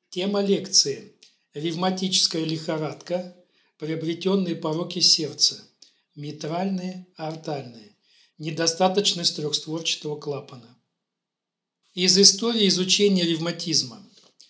Тема лекции: ревматическая лихорадка, приобретенные пороки сердца, митральные, аортальные, недостаточность трехстворчатого клапана. Из истории изучения ревматизма.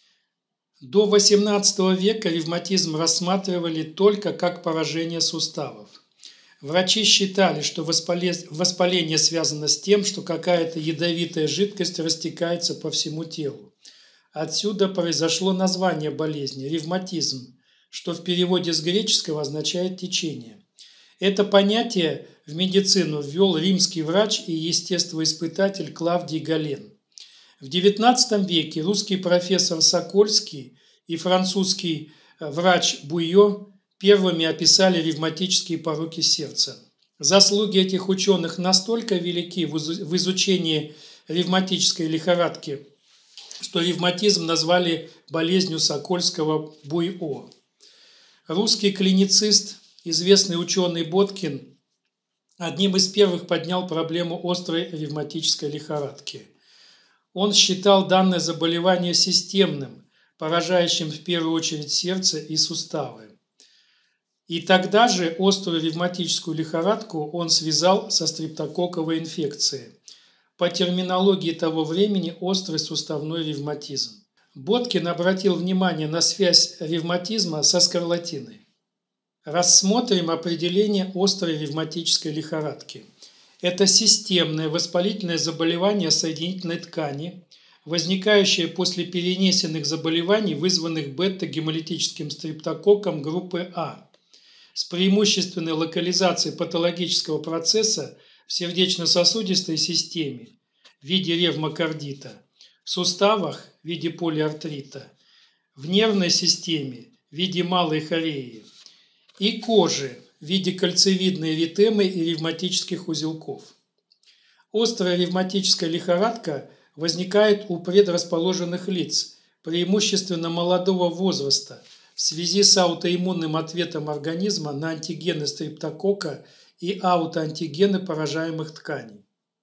До XVIII века ревматизм рассматривали только как поражение суставов. Врачи считали, что воспаление связано с тем, что какая-то ядовитая жидкость растекается по всему телу. Отсюда произошло название болезни – ревматизм, что в переводе с греческого означает «течение». Это понятие в медицину ввел римский врач и естествоиспытатель Клавдий Гален. В XIX веке русский профессор Сокольский и французский врач Буйо первыми описали ревматические пороки сердца. Заслуги этих ученых настолько велики в изучении ревматической лихорадки, что ревматизм назвали болезнью Сокольского-Буйо. Русский клиницист, известный ученый Боткин, одним из первых поднял проблему острой ревматической лихорадки. Он считал данное заболевание системным, поражающим в первую очередь сердце и суставы. И тогда же острую ревматическую лихорадку он связал со стрептококковой инфекцией. По терминологии того времени острый суставной ревматизм. Боткин обратил внимание на связь ревматизма со скарлатиной. Рассмотрим определение острой ревматической лихорадки. Это системное воспалительное заболевание соединительной ткани, возникающее после перенесенных заболеваний, вызванных бета-гемолитическим стрептококком группы А, с преимущественной локализацией патологического процесса в сердечно-сосудистой системе в виде ревмокардита, в суставах в виде полиартрита, в нервной системе в виде малой хореи и кожи в виде кальцевидной эритемы и ревматических узелков. Острая ревматическая лихорадка возникает у предрасположенных лиц, преимущественно молодого возраста, в связи с аутоиммунным ответом организма на антигены стрептококка и аутоантигены поражаемых тканей.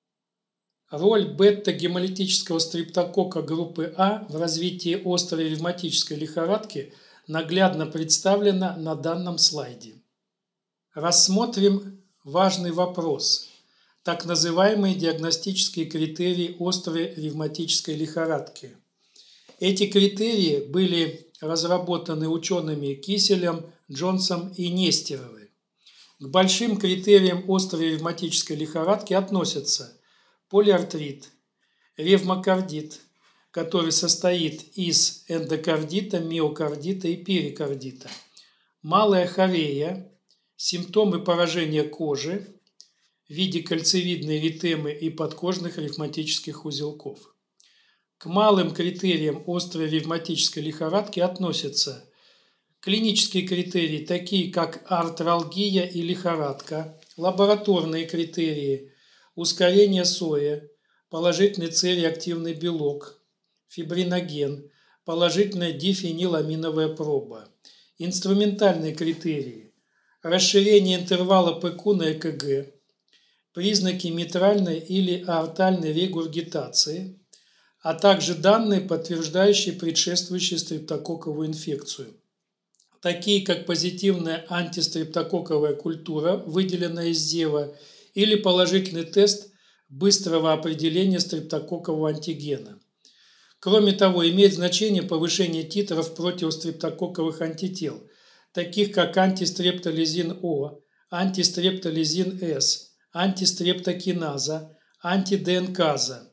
Роль бета-гемолитического стрептококка группы А в развитии острой ревматической лихорадки наглядно представлена на данном слайде. Рассмотрим важный вопрос – так называемые диагностические критерии острой ревматической лихорадки. Эти критерии были разработаны учеными Киселем, Джонсом и Нестеровой. К большим критериям острой ревматической лихорадки относятся полиартрит, ревмокардит, который состоит из эндокардита, миокардита и перикардита, малая хорея, симптомы поражения кожи в виде кальцевидной эритемы и подкожных ревматических узелков. К малым критериям острой ревматической лихорадки относятся клинические критерии, такие как артралгия и лихорадка, лабораторные критерии, ускорение СОЭ, положительный С-реактивный белок, фибриноген, положительная дифениламиновая проба, инструментальные критерии, расширение интервала ПК на ЭКГ, признаки митральной или аортальной регургитации, а также данные, подтверждающие предшествующую стрептококковую инфекцию, такие как позитивная антистрептококковая культура, выделенная из зева, или положительный тест быстрого определения стрептококкового антигена. Кроме того, имеет значение повышение титров противострептококковых антител, таких как антистрептолизин О, антистрептолизин С, антистрептокиназа, антидНКаза,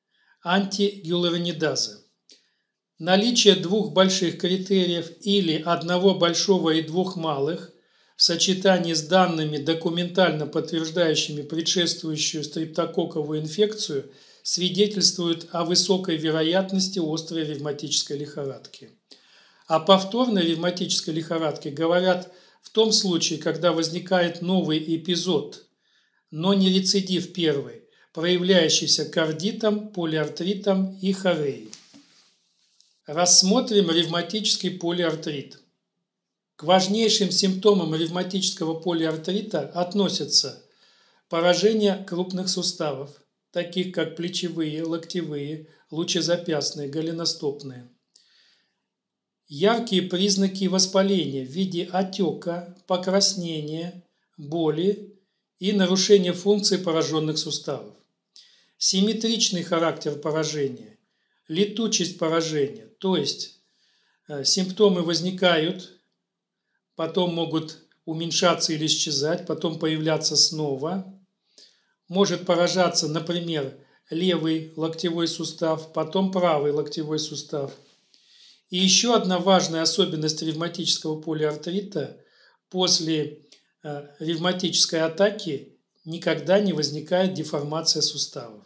антигиалуронидаза. Наличие двух больших критериев или одного большого и двух малых в сочетании с данными, документально подтверждающими предшествующую стрептококковую инфекцию, свидетельствует о высокой вероятности острой ревматической лихорадки. О повторной ревматической лихорадке говорят в том случае, когда возникает новый эпизод, но не рецидив первый, проявляющийся кардитом, полиартритом и хореей. Рассмотрим ревматический полиартрит. К важнейшим симптомам ревматического полиартрита относятся поражение крупных суставов, таких как плечевые, локтевые, лучезапястные, голеностопные, Яркие признаки воспаления в виде отека, покраснения, боли и нарушения функций пораженных суставов. Симметричный характер поражения, летучесть поражения, то есть симптомы возникают, потом могут уменьшаться или исчезать, потом появляться снова. Может поражаться, например, левый локтевой сустав, потом правый локтевой сустав. И еще одна важная особенность ревматического полиартрита: после ревматической атаки никогда не возникает деформация суставов.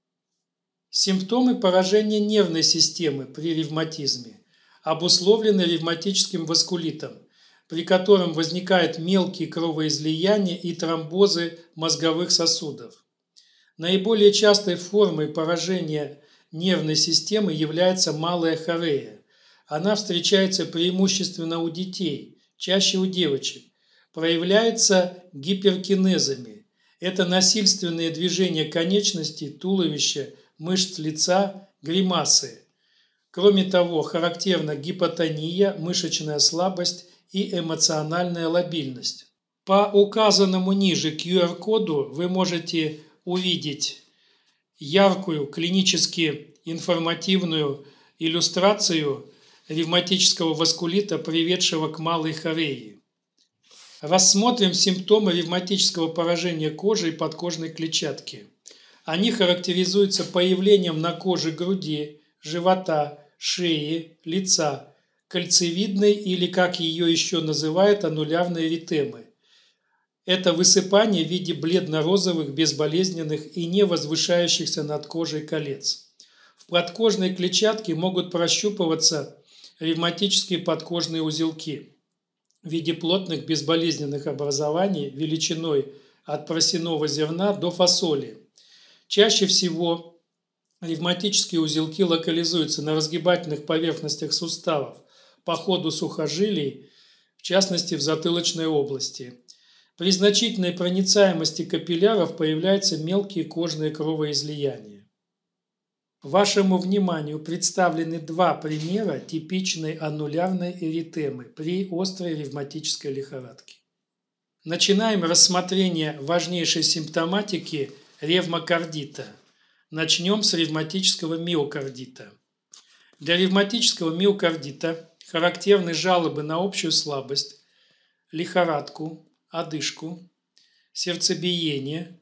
Симптомы поражения нервной системы при ревматизме обусловлены ревматическим васкулитом, при котором возникают мелкие кровоизлияния и тромбозы мозговых сосудов. Наиболее частой формой поражения нервной системы является малая хорея. Она встречается преимущественно у детей, чаще у девочек. Проявляется гиперкинезами. Это насильственные движения конечностей, туловища, мышц лица, гримасы. Кроме того, характерна гипотония, мышечная слабость и эмоциональная лобильность. По указанному ниже QR-коду вы можете увидеть яркую клинически информативную иллюстрацию ревматического васкулита, приведшего к малой хореи. Рассмотрим симптомы ревматического поражения кожи и подкожной клетчатки. Они характеризуются появлением на коже груди, живота, шеи, лица, кольцевидной или, как ее еще называют, аннулярной эритемы. Это высыпание в виде бледно-розовых, безболезненных и не возвышающихся над кожей колец. В подкожной клетчатке могут прощупываться ревматические подкожные узелки в виде плотных безболезненных образований величиной от просяного зерна до фасоли. Чаще всего ревматические узелки локализуются на разгибательных поверхностях суставов, по ходу сухожилий, в частности в затылочной области. При значительной проницаемости капилляров появляются мелкие кожные кровоизлияния. Вашему вниманию представлены два примера типичной аннулярной эритемы при острой ревматической лихорадке. Начинаем рассмотрение важнейшей симптоматики ревмокардита. Начнем с ревматического миокардита. Для ревматического миокардита характерны жалобы на общую слабость, лихорадку, одышку, сердцебиение.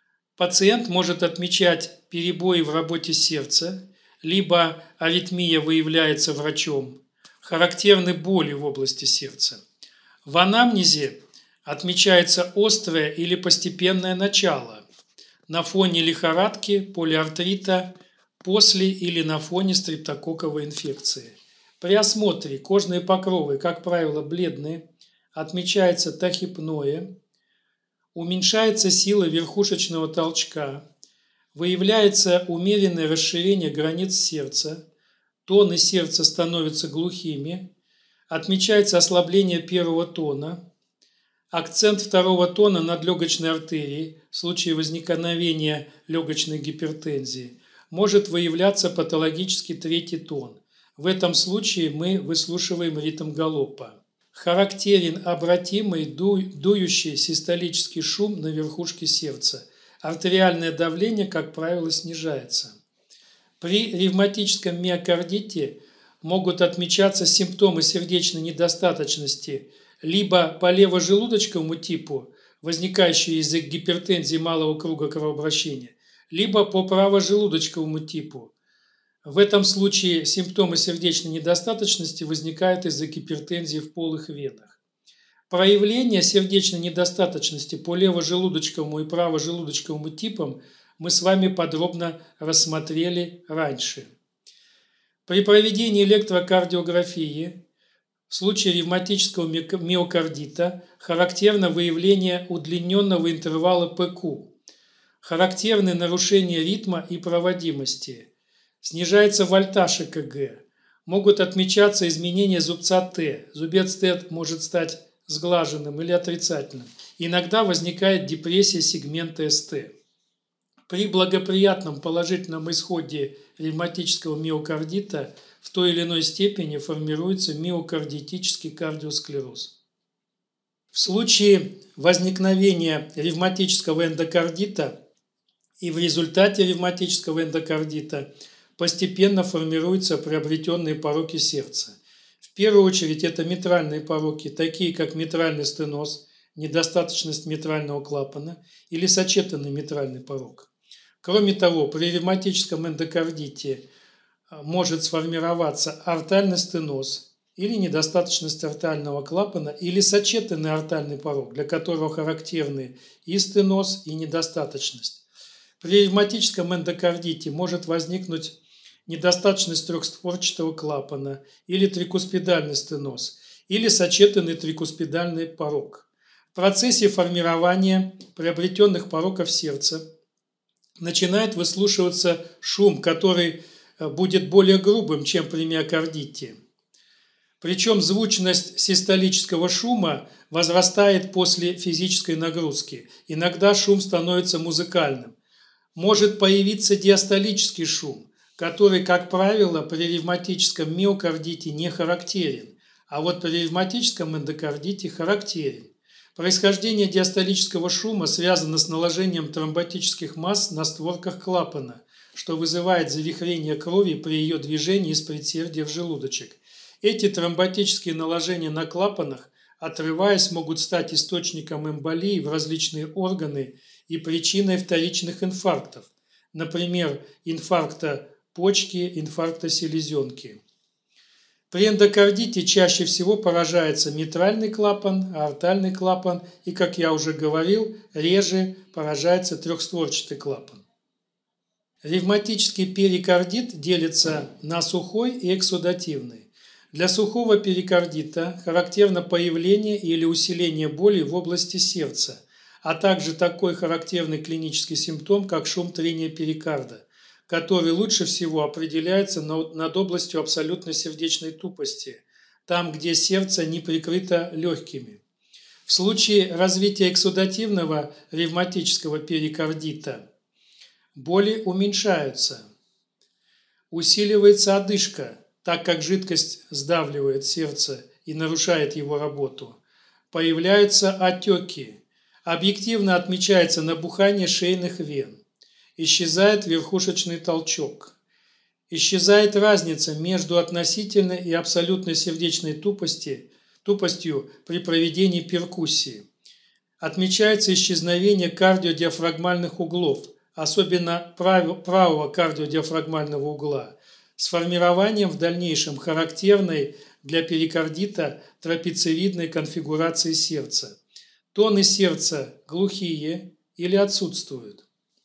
Пациент может отмечать перебои в работе сердца, либо аритмия выявляется врачом, характерны боли в области сердца. В анамнезе отмечается острое или постепенное начало на фоне лихорадки, полиартрита, после или на фоне стрептококковой инфекции. При осмотре кожные покровы, как правило, бледные, отмечается тахипноя, уменьшается сила верхушечного толчка, выявляется умеренное расширение границ сердца, тоны сердца становятся глухими, отмечается ослабление первого тона, акцент второго тона над легочной артерией в случае возникновения легочной гипертензии, может выявляться патологический третий тон. В этом случае мы выслушиваем ритм галопа. Характерен обратимый дующий систолический шум на верхушке сердца. Артериальное давление, как правило, снижается. При ревматическом миокардите могут отмечаться симптомы сердечной недостаточности либо по левожелудочковому типу, возникающие из-за гипертензии малого круга кровообращения, либо по правожелудочковому типу. В этом случае симптомы сердечной недостаточности возникают из-за гипертензии в полых венах. Проявление сердечной недостаточности по левожелудочковому и правожелудочковому типам мы с вами подробно рассмотрели раньше. При проведении электрокардиографии в случае ревматического миокардита характерно выявление удлиненного интервала ПК. Характерны нарушения ритма и проводимости. Снижается вольтаж ЭКГ. Могут отмечаться изменения зубца Т. Зубец Т может стать сглаженным или отрицательным. Иногда возникает депрессия сегмента СТ. При благоприятном положительном исходе ревматического миокардита в той или иной степени формируется миокардитический кардиосклероз. В случае возникновения ревматического эндокардита и в результате ревматического эндокардита постепенно формируются приобретенные пороки сердца. В первую очередь это митральные пороки, такие как митральный стеноз, недостаточность митрального клапана или сочетанный митральный порок. Кроме того, при ревматическом эндокардите может сформироваться аортальный стеноз или недостаточность аортального клапана или сочетанный аортальный порок, для которого характерны и стеноз, и недостаточность. При ревматическом эндокардите может возникнуть недостаточность трехстворчатого клапана или трикуспидальный стеноз, или сочетанный трикуспидальный порок. В процессе формирования приобретенных пороков сердца начинает выслушиваться шум, который будет более грубым, чем при миокардите. Причем звучность систолического шума возрастает после физической нагрузки. Иногда шум становится музыкальным. Может появиться диастолический шум, который, как правило, при ревматическом миокардите не характерен, а вот при ревматическом эндокардите характерен. Происхождение диастолического шума связано с наложением тромботических масс на створках клапана, что вызывает завихрение крови при ее движении из предсердия в желудочек. Эти тромботические наложения на клапанах, отрываясь, могут стать источником эмболии в различные органы и причиной вторичных инфарктов, например, инфаркта почки, инфаркта селезенки. При эндокардите чаще всего поражается митральный клапан, аортальный клапан и, как я уже говорил, реже поражается трехстворчатый клапан. Ревматический перикардит делится на сухой и эксудативный. Для сухого перикардита характерно появление или усиление боли в области сердца, а также такой характерный клинический симптом, как шум трения перикарда, который лучше всего определяется над областью абсолютной сердечной тупости, там, где сердце не прикрыто легкими. В случае развития эксудативного ревматического перикардита боли уменьшаются, усиливается одышка, так как жидкость сдавливает сердце и нарушает его работу, появляются отеки, объективно отмечается набухание шейных вен. Исчезает верхушечный толчок. Исчезает разница между относительной и абсолютной сердечной тупостью при проведении перкуссии. Отмечается исчезновение кардиодиафрагмальных углов, особенно правого кардиодиафрагмального угла, с формированием в дальнейшем характерной для перикардита трапециевидной конфигурации сердца. Тоны сердца глухие или отсутствуют.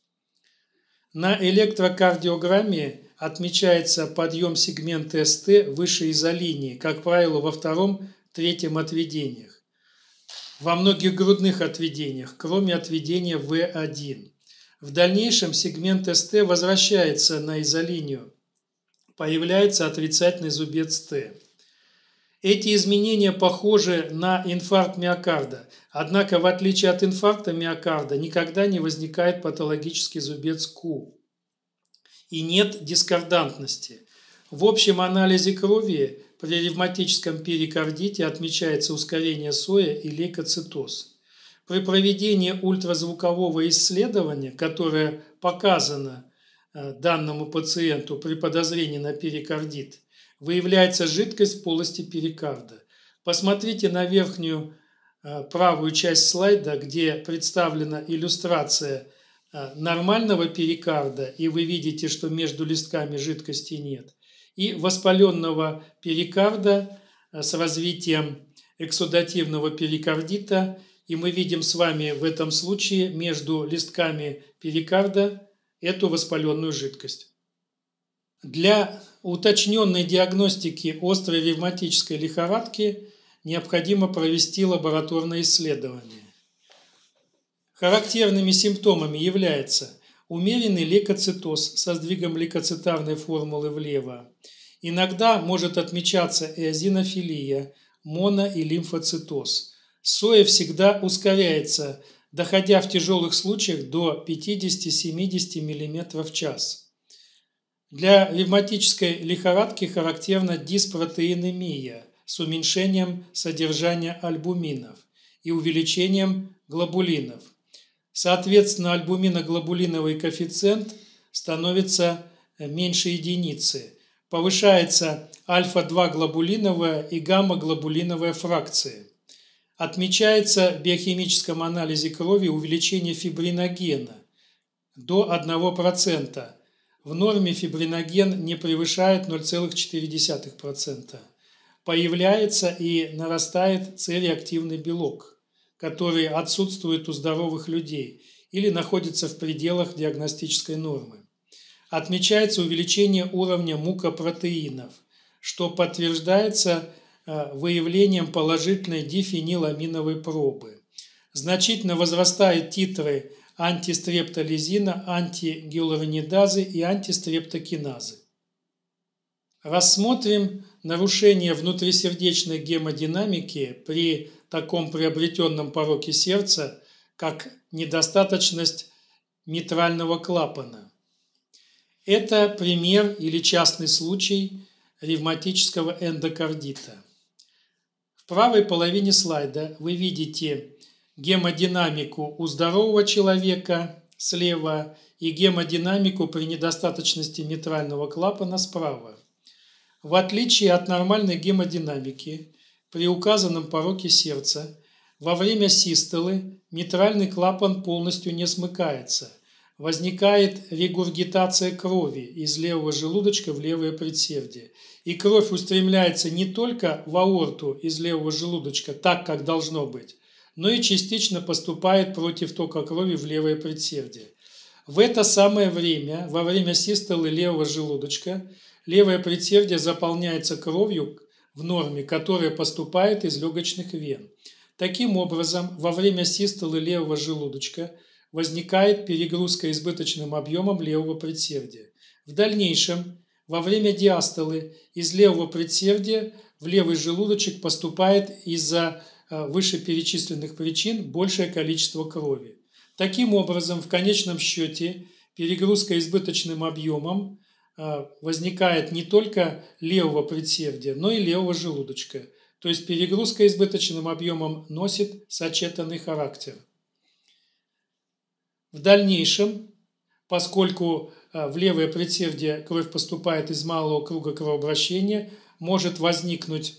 На электрокардиограмме отмечается подъем сегмента СТ выше изолинии, как правило, во втором-третьем отведениях. Во многих грудных отведениях, кроме отведения В1. В дальнейшем сегмент СТ возвращается на изолинию, появляется отрицательный зубец Т. Эти изменения похожи на инфаркт миокарда, однако в отличие от инфаркта миокарда никогда не возникает патологический зубец Q и нет дискордантности. В общем анализе крови при ревматическом перикардите отмечается ускорение СОЭ и лейкоцитоз. При проведении ультразвукового исследования, которое показано данному пациенту при подозрении на перикардит, выявляется жидкость в полости перикарда. Посмотрите на верхнюю правую часть слайда, где представлена иллюстрация нормального перикарда, и вы видите, что между листками жидкости нет, и воспаленного перикарда с развитием эксудативного перикардита, и мы видим с вами в этом случае между листками перикарда эту воспаленную жидкость. Для уточненной диагностики острой ревматической лихорадки необходимо провести лабораторное исследование. Характерными симптомами является умеренный лейкоцитоз со сдвигом лейкоцитарной формулы влево. Иногда может отмечаться эозинофилия, моно- и лимфоцитоз. СОЭ всегда ускоряется, доходя в тяжелых случаях до 50-70 мм в час. Для ревматической лихорадки характерна диспротеинемия с уменьшением содержания альбуминов и увеличением глобулинов. Соответственно, альбуминоглобулиновый коэффициент становится меньше единицы. Повышается альфа-2 глобулиновая и гамма-глобулиновая фракции. Отмечается в биохимическом анализе крови увеличение фибриногена до 1%. В норме фибриноген не превышает 0,4%. Появляется и нарастает С-реактивный белок, который отсутствует у здоровых людей или находится в пределах диагностической нормы. Отмечается увеличение уровня мукопротеинов, что подтверждается выявлением положительной дифениламиновой пробы. Значительно возрастают титры антистрептолизина, антигиалуронидазы и антистрептокиназы. Рассмотрим нарушение внутрисердечной гемодинамики при таком приобретенном пороке сердца, как недостаточность митрального клапана. Это пример или частный случай ревматического эндокардита. В правой половине слайда вы видите гемодинамику у здорового человека слева и гемодинамику при недостаточности митрального клапана справа. В отличие от нормальной гемодинамики, при указанном пороке сердца во время систолы митральный клапан полностью не смыкается. Возникает регургитация крови из левого желудочка в левое предсердие. И кровь устремляется не только в аорту из левого желудочка, так как должно быть, но и частично поступает против тока крови в левое предсердие. В это самое время, во время систолы левого желудочка, левое предсердие заполняется кровью в норме, которая поступает из легочных вен. Таким образом, во время систолы левого желудочка возникает перегрузка избыточным объемом левого предсердия. В дальнейшем, во время диастолы из левого предсердия в левый желудочек поступает из-за вышеперечисленных причин большее количество крови. Таким образом, в конечном счете, перегрузка избыточным объемом возникает не только левого предсердия, но и левого желудочка. То есть перегрузка избыточным объемом носит сочетанный характер. В дальнейшем, поскольку в левое предсердие кровь поступает из малого круга кровообращения, может возникнуть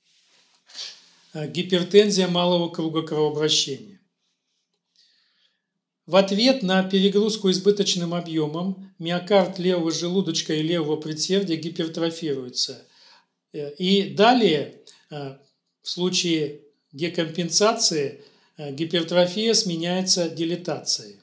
гипертензия малого круга кровообращения. В ответ на перегрузку избыточным объемом миокард левого желудочка и левого предсердия гипертрофируется. И далее, в случае декомпенсации, гипертрофия сменяется дилатацией.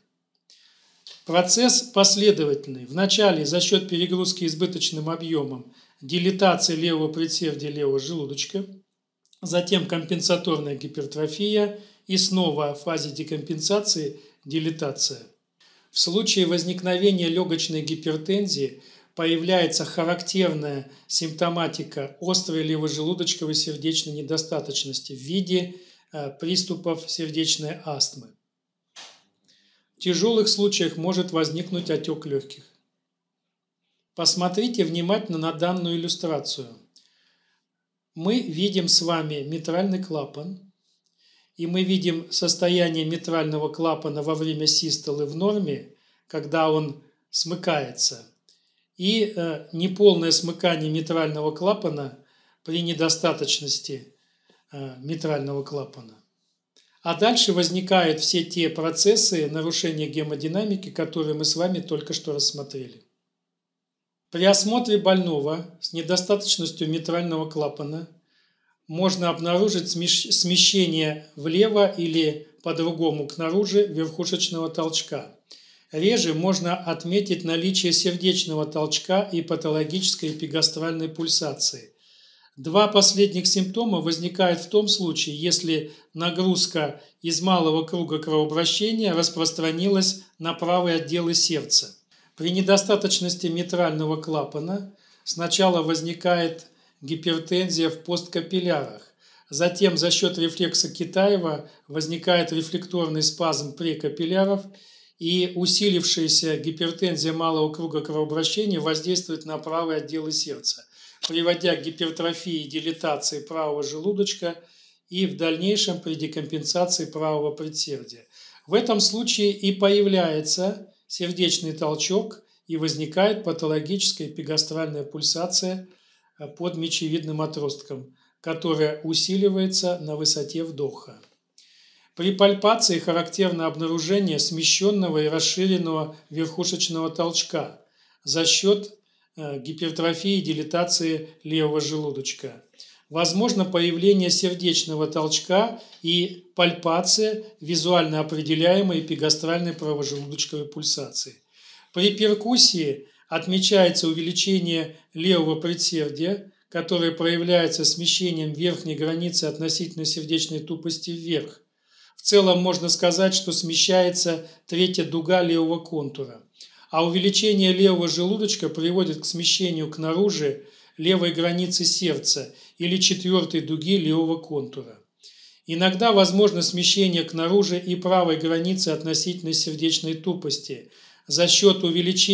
Процесс последовательный. Вначале за счет перегрузки избыточным объемом дилатация левого предсердия левого желудочка, затем компенсаторная гипертрофия и снова в фазе декомпенсации дилатация. В случае возникновения легочной гипертензии появляется характерная симптоматика острой левожелудочковой сердечной недостаточности в виде приступов сердечной астмы. В тяжелых случаях может возникнуть отек легких. Посмотрите внимательно на данную иллюстрацию. Мы видим с вами митральный клапан, и мы видим состояние митрального клапана во время систолы в норме, когда он смыкается, и неполное смыкание митрального клапана при недостаточности митрального клапана. А дальше возникают все те процессы нарушения гемодинамики, которые мы с вами только что рассмотрели. При осмотре больного с недостаточностью митрального клапана можно обнаружить смещение влево или по-другому к наружу верхушечного толчка. Реже можно отметить наличие сердечного толчка и патологической эпигастральной пульсации. Два последних симптома возникают в том случае, если нагрузка из малого круга кровообращения распространилась на правые отделы сердца. При недостаточности митрального клапана сначала возникает гипертензия в посткапиллярах, затем за счет рефлекса Китаева возникает рефлекторный спазм прекапилляров и усилившаяся гипертензия малого круга кровообращения воздействует на правые отделы сердца, приводя к гипертрофии и дилатации правого желудочка и в дальнейшем при декомпенсации правого предсердия. В этом случае и появляется сердечный толчок и возникает патологическая эпигастральная пульсация под мечевидным отростком, которая усиливается на высоте вдоха. При пальпации характерно обнаружение смещенного и расширенного верхушечного толчка за счет гипертрофии и дилатации левого желудочка. Возможно появление сердечного толчка и пальпация визуально определяемой эпигастральной правожелудочковой пульсации. При перкуссии отмечается увеличение левого предсердия, которое проявляется смещением верхней границы относительно сердечной тупости вверх. В целом можно сказать, что смещается третья дуга левого контура, а увеличение левого желудочка приводит к смещению к наружу левой границы сердца или четвертой дуги левого контура. Иногда возможно смещение к наружу и правой границы относительно сердечной тупости за счет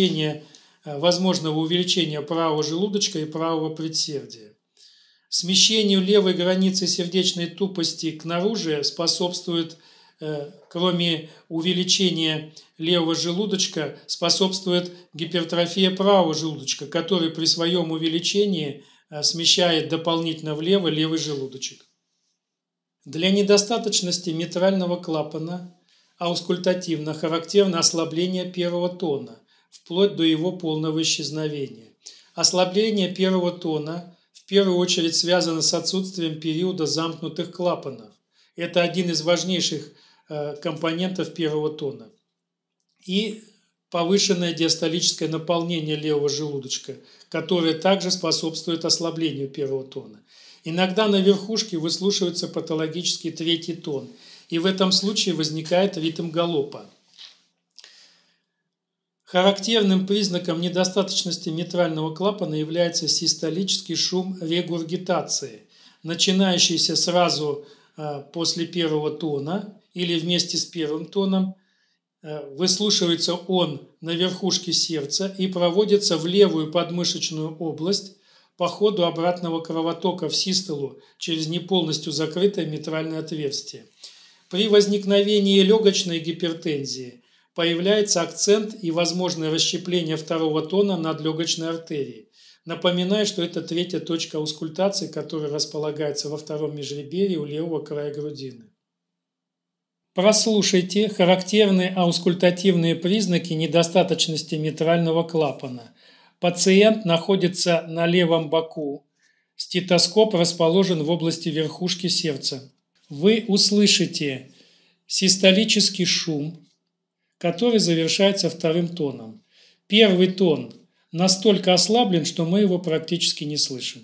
возможного увеличения правого желудочка и правого предсердия. Смещению левой границы сердечной тупости к наружу способствует, кроме увеличения левого желудочка, способствует гипертрофия правого желудочка, который при своем увеличении смещает дополнительно влево левый желудочек. Для недостаточности митрального клапана аускультативно характерно ослабление первого тона, вплоть до его полного исчезновения. Ослабление первого тона в первую очередь связано с отсутствием периода замкнутых клапанов. Это один из важнейших компонентов первого тона. И повышенное диастолическое наполнение левого желудочка, которое также способствует ослаблению первого тона. Иногда на верхушке выслушивается патологический третий тон, и в этом случае возникает ритм галопа. Характерным признаком недостаточности митрального клапана является систолический шум регургитации, начинающийся сразу после первого тона или вместе с первым тоном. Выслушивается он на верхушке сердца и проводится в левую подмышечную область по ходу обратного кровотока в систолу через не полностью закрытое митральное отверстие. При возникновении легочной гипертензии появляется акцент и возможное расщепление второго тона над легочной артерией. Напоминаю, что это третья точка аускультации, которая располагается во втором межреберье у левого края грудины. Прослушайте характерные аускультативные признаки недостаточности митрального клапана. Пациент находится на левом боку. Стетоскоп расположен в области верхушки сердца. Вы услышите систолический шум, который завершается вторым тоном. Первый тон настолько ослаблен, что мы его практически не слышим.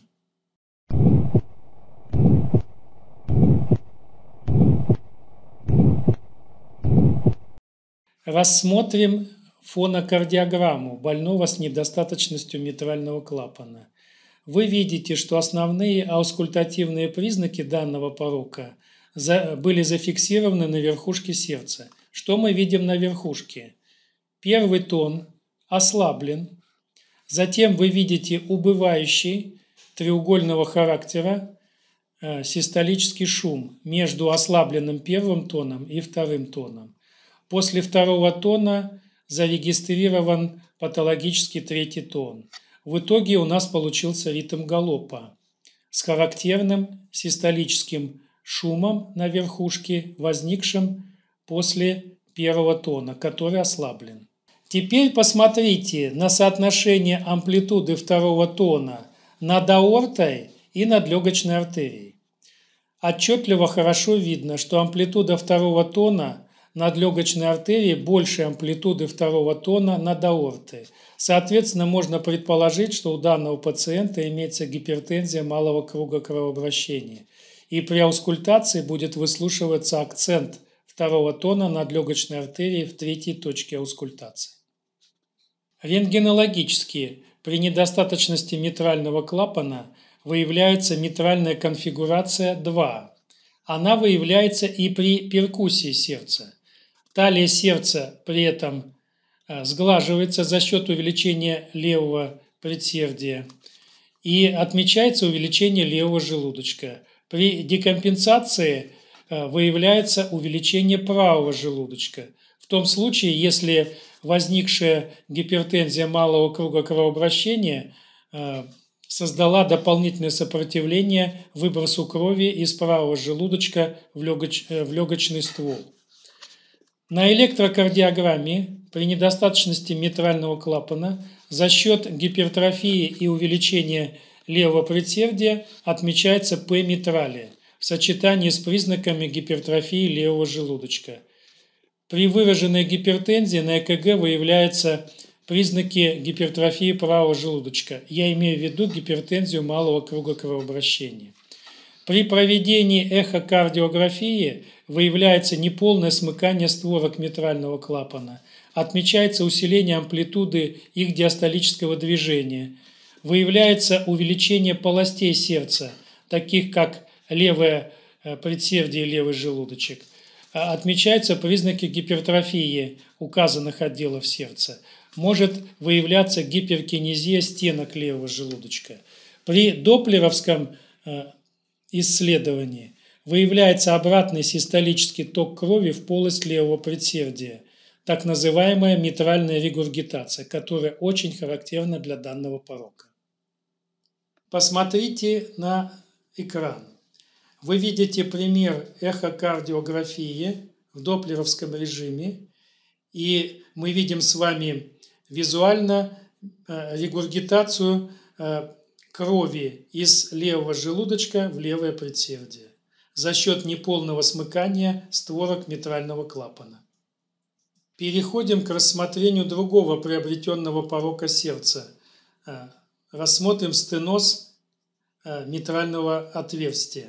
Рассмотрим фонокардиограмму больного с недостаточностью митрального клапана. Вы видите, что основные аускультативные признаки данного порока были зафиксированы на верхушке сердца. Что мы видим на верхушке? Первый тон ослаблен, затем вы видите убывающий треугольного характера систолический шум между ослабленным первым тоном и вторым тоном. После второго тона зарегистрирован патологический третий тон. В итоге у нас получился ритм галопа с характерным систолическим шумом на верхушке, возникшим после первого тона, который ослаблен. Теперь посмотрите на соотношение амплитуды второго тона над аортой и над легочной артерией. Отчетливо хорошо видно, что амплитуда второго тона над легочной артерией больше амплитуды второго тона над аортой. Соответственно, можно предположить, что у данного пациента имеется гипертензия малого круга кровообращения. И при аускультации будет выслушиваться акцент второго тона над легочной артерией в третьей точке аускультации. Рентгенологически при недостаточности митрального клапана выявляется митральная конфигурация 2. Она выявляется и при перкуссии сердца. Талия сердца при этом сглаживается за счет увеличения левого предсердия и отмечается увеличение левого желудочка. При декомпенсации выявляется увеличение правого желудочка. В том случае, если возникшая гипертензия малого круга кровообращения создала дополнительное сопротивление выбросу крови из правого желудочка в легочный ствол. На электрокардиограмме при недостаточности митрального клапана за счет гипертрофии и увеличения левого предсердия отмечается П-митралия в сочетании с признаками гипертрофии левого желудочка. При выраженной гипертензии на ЭКГ выявляются признаки гипертрофии правого желудочка. Я имею в виду гипертензию малого круга кровообращения. При проведении эхокардиографии выявляется неполное смыкание створок митрального клапана. Отмечается усиление амплитуды их диастолического движения. Выявляется увеличение полостей сердца, таких как левое предсердие и левый желудочек. Отмечаются признаки гипертрофии указанных отделов сердца. Может выявляться гиперкинезия стенок левого желудочка. При доплеровском исследовании выявляется обратный систолический ток крови в полость левого предсердия, так называемая митральная регургитация, которая очень характерна для данного порока. Посмотрите на экран. Вы видите пример эхокардиографии в доплеровском режиме, и мы видим с вами визуально регургитацию крови из левого желудочка в левое предсердие за счет неполного смыкания створок митрального клапана. Переходим к рассмотрению другого приобретенного порока сердца. Рассмотрим стеноз митрального отверстия.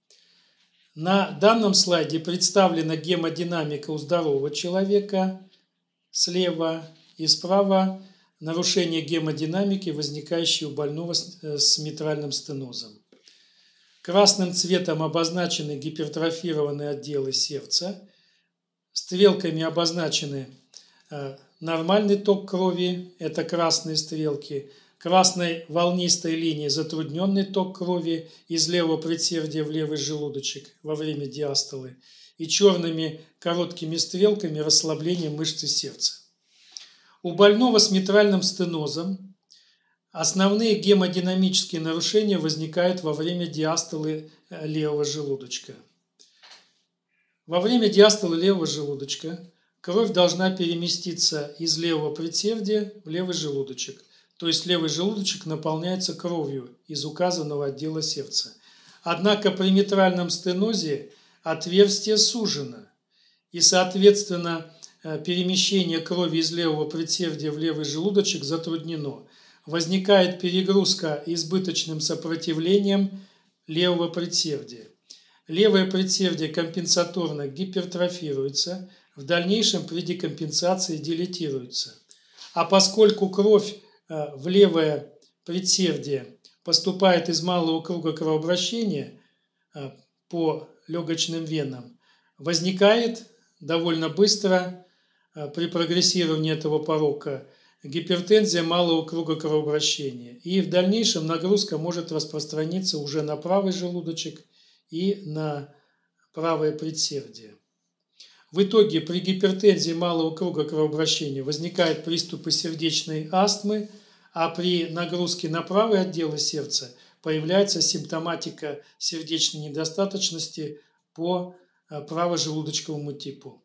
На данном слайде представлена гемодинамика у здорового человека слева и справа нарушение гемодинамики, возникающее у больного с митральным стенозом. Красным цветом обозначены гипертрофированные отделы сердца, стрелками обозначены нормальный ток крови, это красные стрелки, красной волнистой линией затрудненный ток крови из левого предсердия в левый желудочек во время диастолы и черными короткими стрелками расслабление мышцы сердца. У больного с митральным стенозом основные гемодинамические нарушения возникают во время диастолы левого желудочка. Во время диастолы левого желудочка кровь должна переместиться из левого предсердия в левый желудочек. То есть левый желудочек наполняется кровью из указанного отдела сердца. Однако при митральном стенозе отверстие сужено, и, соответственно, перемещение крови из левого предсердия в левый желудочек затруднено. Возникает перегрузка избыточным сопротивлением левого предсердия. Левое предсердие компенсаторно гипертрофируется, в дальнейшем при декомпенсации дилатируется. А поскольку кровь в левое предсердие поступает из малого круга кровообращения по легочным венам, возникает довольно быстро при прогрессировании этого порока гипертензия малого круга кровообращения. И в дальнейшем нагрузка может распространиться уже на правый желудочек и на правое предсердие. В итоге при гипертензии малого круга кровообращения возникают приступы сердечной астмы, а при нагрузке на правые отделы сердца появляется симптоматика сердечной недостаточности по правожелудочковому типу.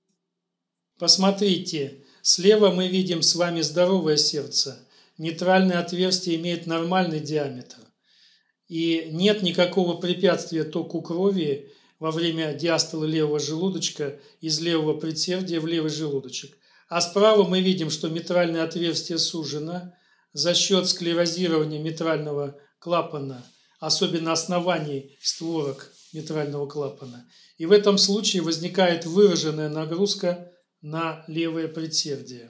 Посмотрите, слева мы видим с вами здоровое сердце. Митральное отверстие имеет нормальный диаметр. И нет никакого препятствия току крови во время диастолы левого желудочка из левого предсердия в левый желудочек. А справа мы видим, что митральное отверстие сужено за счет склерозирования митрального клапана, особенно оснований створок митрального клапана. И в этом случае возникает выраженная нагрузка на левое предсердие.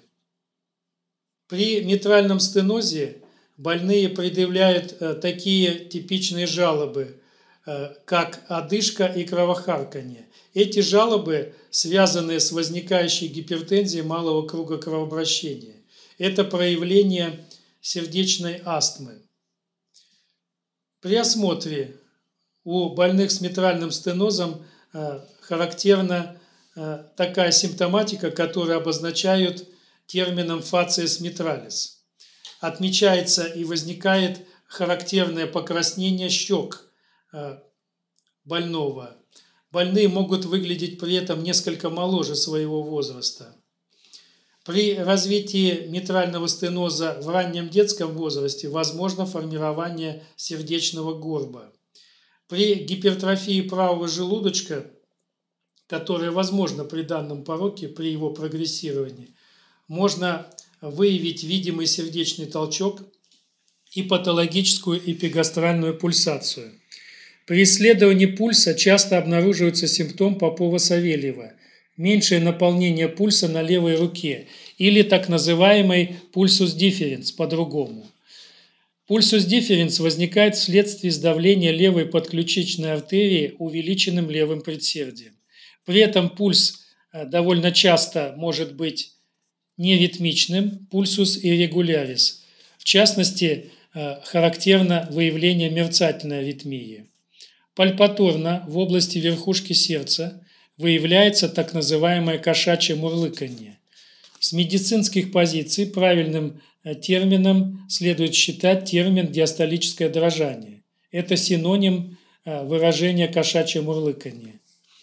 При митральном стенозе больные предъявляют такие типичные жалобы. как одышка и кровохарканье. Эти жалобы связаны с возникающей гипертензией малого круга кровообращения. Это проявление сердечной астмы. При осмотре у больных с митральным стенозом характерна такая симптоматика, которую обозначают термином facies mitralis. Отмечается и возникает характерное покраснение щек больного. Больные могут выглядеть при этом несколько моложе своего возраста. При развитии митрального стеноза в раннем детском возрасте возможно формирование сердечного горба. При гипертрофии правого желудочка, которая возможна при данном пороке, при его прогрессировании, можно выявить видимый сердечный толчок и патологическую эпигастральную пульсацию. При исследовании пульса часто обнаруживается симптом Попова-Савельева – меньшее наполнение пульса на левой руке или так называемый пульсус дифференс по-другому. Пульсус дифференс возникает вследствие сдавления левой подключичной артерии увеличенным левым предсердием. При этом пульс довольно часто может быть неритмичным, пульсус иррегулярис. В частности, характерно выявление мерцательной аритмии. Пальпаторно в области верхушки сердца выявляется так называемое кошачье мурлыканье. С медицинских позиций правильным термином следует считать термин диастолическое дрожание. Это синоним выражения кошачье мурлыканье.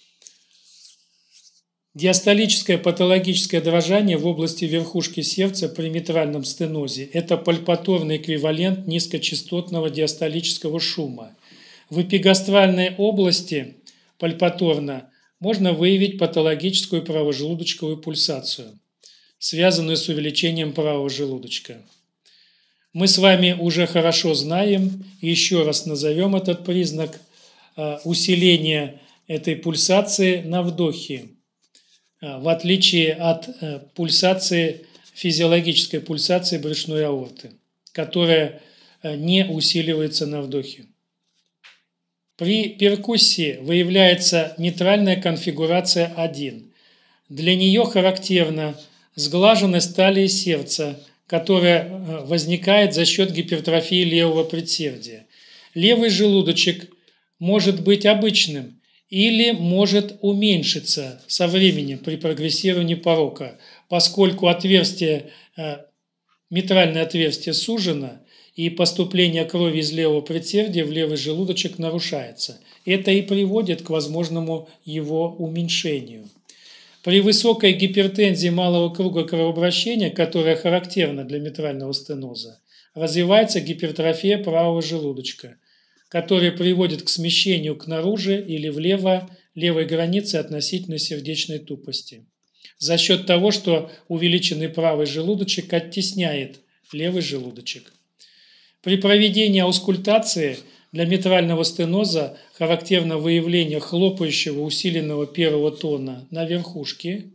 Диастолическое патологическое дрожание в области верхушки сердца при митральном стенозе – это пальпаторный эквивалент низкочастотного диастолического шума. В эпигастральной области пальпаторно можно выявить патологическую правожелудочковую пульсацию, связанную с увеличением правого желудочка. Мы с вами уже хорошо знаем, и еще раз назовем этот признак усиления этой пульсации на вдохе, в отличие от пульсации, физиологической пульсации брюшной аорты, которая не усиливается на вдохе. При перкуссии выявляется митральная конфигурация 1. Для нее характерна сглаженность талии сердца, которая возникает за счет гипертрофии левого предсердия. Левый желудочек может быть обычным или может уменьшиться со временем при прогрессировании порока, поскольку митральное отверстие сужено, и поступление крови из левого предсердия в левый желудочек нарушается. Это и приводит к возможному его уменьшению. При высокой гипертензии малого круга кровообращения, которая характерна для митрального стеноза, развивается гипертрофия правого желудочка, которая приводит к смещению к наружу или влево левой границы относительно сердечной тупости, за счет того, что увеличенный правый желудочек оттесняет левый желудочек. При проведении аускультации для митрального стеноза характерно выявление хлопающего усиленного первого тона на верхушке.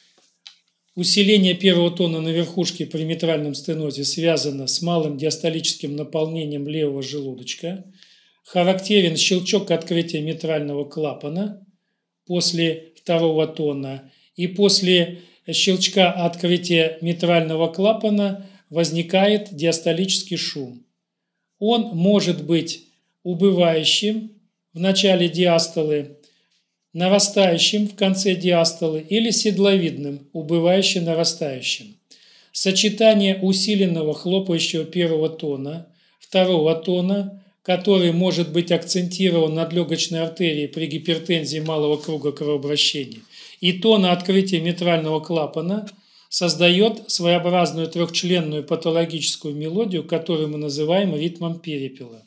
Усиление первого тона на верхушке при митральном стенозе связано с малым диастолическим наполнением левого желудочка. Характерен щелчок открытия митрального клапана после второго тона. И после щелчка открытия митрального клапана возникает диастолический шум. Он может быть убывающим в начале диастолы, нарастающим в конце диастолы или седловидным, убывающим нарастающим. Сочетание усиленного хлопающего первого тона, второго тона, который может быть акцентирован над легочной артерией при гипертензии малого круга кровообращения, и тона открытия митрального клапана создает своеобразную трехчленную патологическую мелодию, которую мы называем ритмом перепела.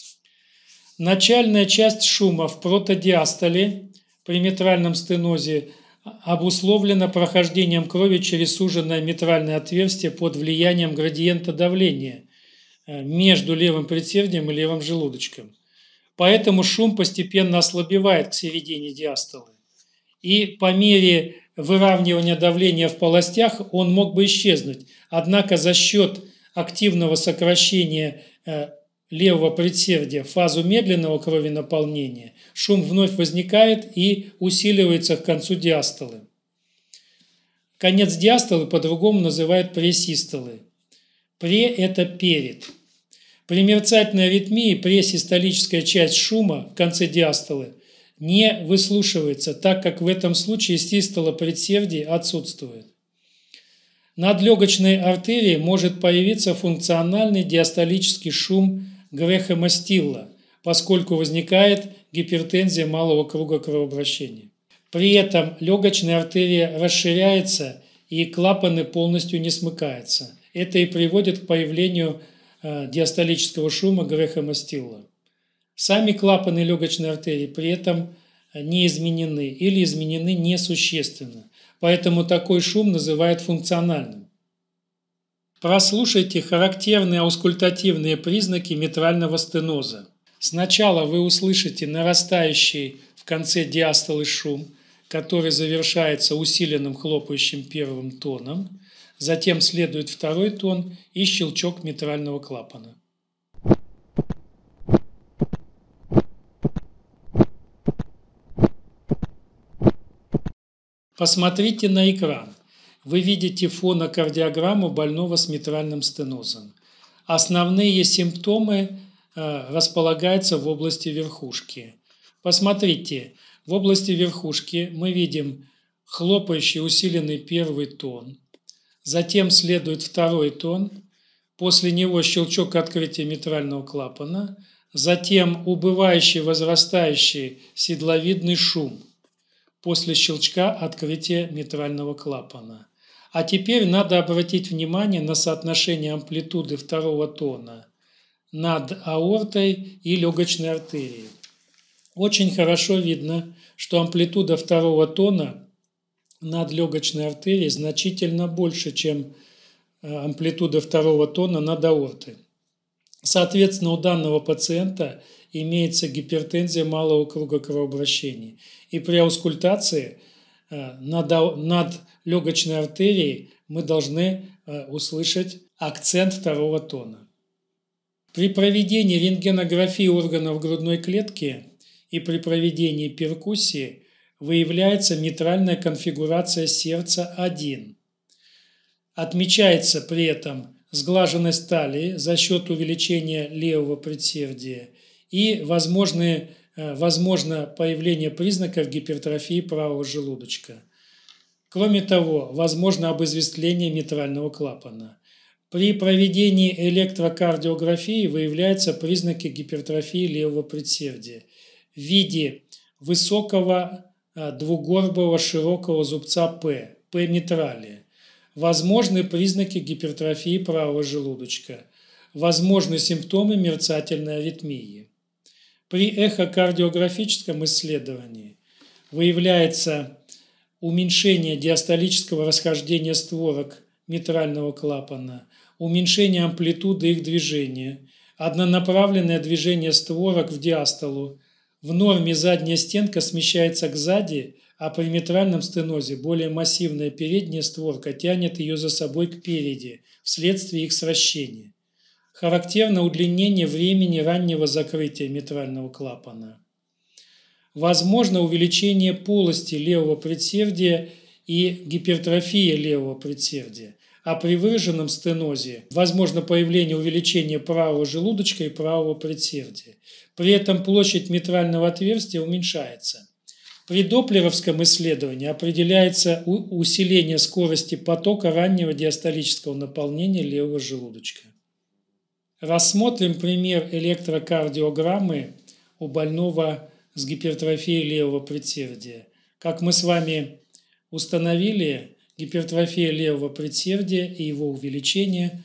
Начальная часть шума в протодиастоле при митральном стенозе обусловлена прохождением крови через суженное митральное отверстие под влиянием градиента давления между левым предсердием и левым желудочком. Поэтому шум постепенно ослабевает к середине диастолы. И по мере выравнивания давления в полостях он мог бы исчезнуть. Однако за счет активного сокращения левого предсердия в фазу медленного кровенаполнения, шум вновь возникает и усиливается к концу диастолы. Конец диастолы по-другому называют пресистолы. Пре – это перед. При мерцательной аритмии пресистолическая часть шума в конце диастолы не выслушивается, так как в этом случае систола предсердий отсутствует. Над легочной артерией может появиться функциональный диастолический шум Грэхэма Стилла, поскольку возникает гипертензия малого круга кровообращения. При этом легочная артерия расширяется и клапаны полностью не смыкаются. Это и приводит к появлению диастолического шума Грэхэма Стилла. Сами клапаны легочной артерии при этом не изменены или изменены несущественно, поэтому такой шум называют функциональным. Прослушайте характерные аускультативные признаки митрального стеноза. Сначала вы услышите нарастающий в конце диастолы шум, который завершается усиленным хлопающим первым тоном, затем следует второй тон и щелчок митрального клапана. Посмотрите на экран. Вы видите фонокардиограмму больного с митральным стенозом. Основные симптомы располагаются в области верхушки. Посмотрите, в области верхушки мы видим хлопающий усиленный первый тон, затем следует второй тон, после него щелчок открытия митрального клапана, затем убывающий возрастающий седловидный шум после щелчка открытия митрального клапана. А теперь надо обратить внимание на соотношение амплитуды второго тона над аортой и легочной артерией. Очень хорошо видно, что амплитуда второго тона над легочной артерией значительно больше, чем амплитуда второго тона над аортой. Соответственно, у данного пациента имеется гипертензия малого круга кровообращения. И при аускультации над легочной артерией мы должны услышать акцент второго тона. При проведении рентгенографии органов грудной клетки и при проведении перкуссии выявляется митральная конфигурация сердца 1. Отмечается при этом сглаженность талии за счет увеличения левого предсердия и возможно появление признаков гипертрофии правого желудочка. Кроме того, возможно обезвестление митрального клапана. При проведении электрокардиографии выявляются признаки гипертрофии левого предсердия в виде высокого двугорбого широкого зубца П митралия. Возможны признаки гипертрофии правого желудочка. Возможны симптомы мерцательной аритмии. При эхокардиографическом исследовании выявляется уменьшение диастолического расхождения створок митрального клапана, уменьшение амплитуды их движения, однонаправленное движение створок в диастолу. В норме задняя стенка смещается кзади, а при митральном стенозе более массивная передняя створка тянет ее за собой кпереди вследствие их сращения. Характерно удлинение времени раннего закрытия митрального клапана. Возможно увеличение полости левого предсердия и гипертрофия левого предсердия, а при выраженном стенозе возможно появление увеличения правого желудочка и правого предсердия. При этом площадь митрального отверстия уменьшается. При доплеровском исследовании определяется усиление скорости потока раннего диастолического наполнения левого желудочка. Рассмотрим пример электрокардиограммы у больного с гипертрофией левого предсердия. Как мы с вами установили, гипертрофия левого предсердия и его увеличение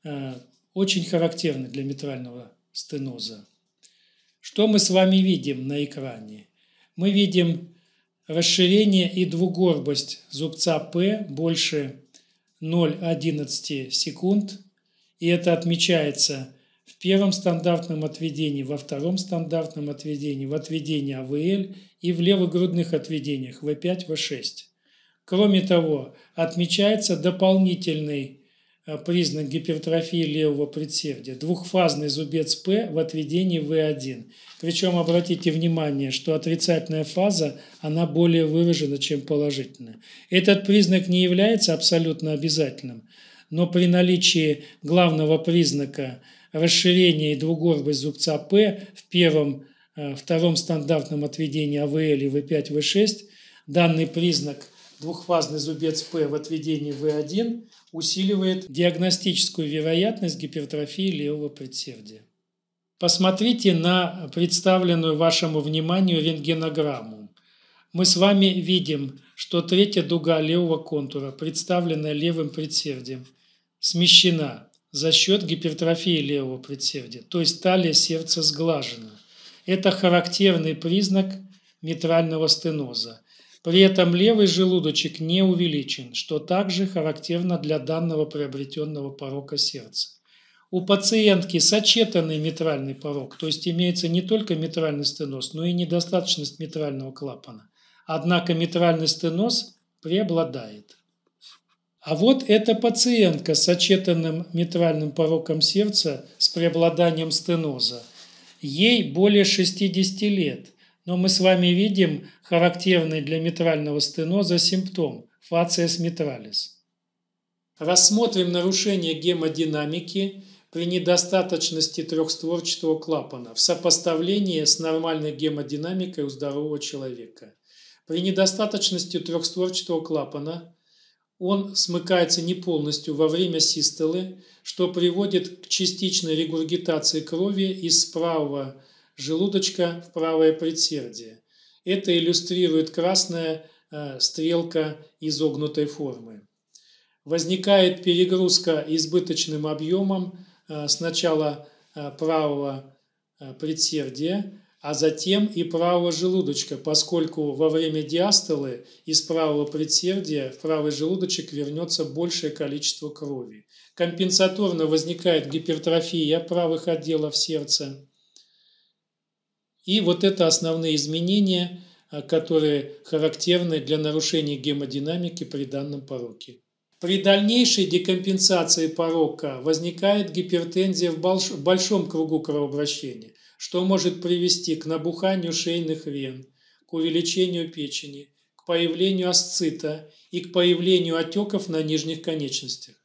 очень характерны для митрального стеноза. Что мы с вами видим на экране? Мы видим расширение и двугорбость зубца П больше 0,11 секунд. И это отмечается в первом стандартном отведении, во втором стандартном отведении, в отведении АВЛ и в левогрудных отведениях В5, В6. Кроме того, отмечается дополнительный признак гипертрофии левого предсердия. Двухфазный зубец П в отведении В1. Причем обратите внимание, что отрицательная фаза, она более выражена, чем положительная. Этот признак не является абсолютно обязательным, но при наличии главного признака расширения и двугорбость зубца П в втором стандартном отведении АВЛ и В5, В6 данный признак двухфазный зубец П в отведении В1 усиливает диагностическую вероятность гипертрофии левого предсердия. Посмотрите на представленную вашему вниманию рентгенограмму. Мы с вами видим, что третья дуга левого контура, представленная левым предсердием, смещена за счет гипертрофии левого предсердия, то есть талия сердца сглажена. Это характерный признак митрального стеноза. При этом левый желудочек не увеличен, что также характерно для данного приобретенного порока сердца. У пациентки сочетанный митральный порок, то есть имеется не только митральный стеноз, но и недостаточность митрального клапана. Однако митральный стеноз преобладает. А вот эта пациентка с сочетанным митральным пороком сердца с преобладанием стеноза. Ей более 60 лет, но мы с вами видим характерный для митрального стеноза симптом – фациес митралис. Рассмотрим нарушение гемодинамики при недостаточности трехстворчатого клапана в сопоставлении с нормальной гемодинамикой у здорового человека. При недостаточности трехстворчатого клапана он смыкается не полностью во время систолы, что приводит к частичной регургитации крови из правого желудочка в правое предсердие. Это иллюстрирует красная стрелка изогнутой формы. Возникает перегрузка избыточным объемом сначала правого предсердия, а затем и правого желудочка, поскольку во время диастолы из правого предсердия в правый желудочек вернется большее количество крови. Компенсаторно возникает гипертрофия правых отделов сердца. И вот это основные изменения, которые характерны для нарушения гемодинамики при данном пороке. При дальнейшей декомпенсации порока возникает гипертензия в большом кругу кровообращения, что может привести к набуханию шейных вен, к увеличению печени, к появлению асцита и к появлению отеков на нижних конечностях.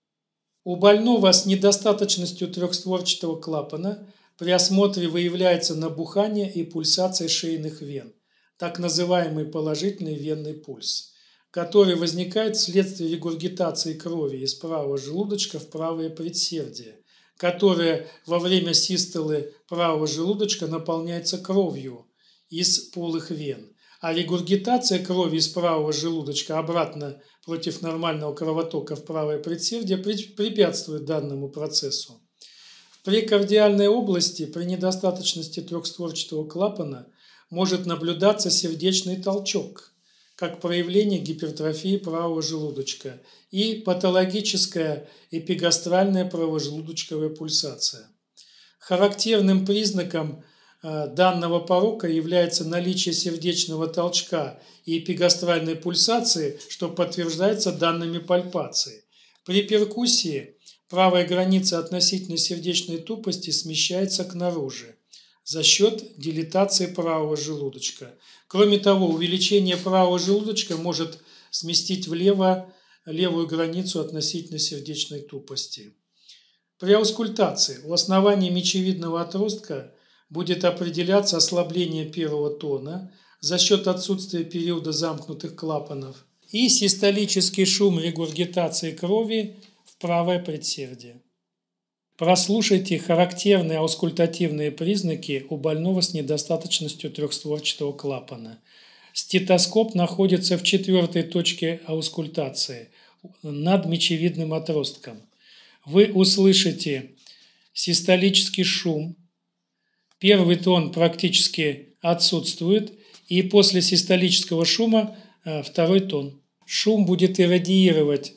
У больного с недостаточностью трехстворчатого клапана при осмотре выявляется набухание и пульсация шейных вен, так называемый положительный венный пульс, который возникает вследствие регургитации крови из правого желудочка в правое предсердие, которое во время систолы правого желудочка наполняется кровью из полых вен, а регургитация крови из правого желудочка обратно против нормального кровотока в правое предсердие препятствует данному процессу. В прекардиальной области при недостаточности трехстворчатого клапана может наблюдаться сердечный толчок, как проявление гипертрофии правого желудочка и патологическая эпигастральная правожелудочковая пульсация. Характерным признаком данного порока является наличие сердечного толчка и эпигастральной пульсации, что подтверждается данными пальпации. При перкуссии правая граница относительно сердечной тупости смещается к наружу за счет дилатации правого желудочка. Кроме того, увеличение правого желудочка может сместить влево левую границу относительно сердечной тупости. При аускультации у основания мечевидного отростка будет определяться ослабление первого тона за счет отсутствия периода замкнутых клапанов и систолический шум регургитации крови в правое предсердие. Прослушайте характерные аускультативные признаки у больного с недостаточностью трехстворчатого клапана. Стетоскоп находится в четвертой точке аускультации над мечевидным отростком. Вы услышите систолический шум. Первый тон практически отсутствует, и после систолического шума второй тон. Шум будет иррадиировать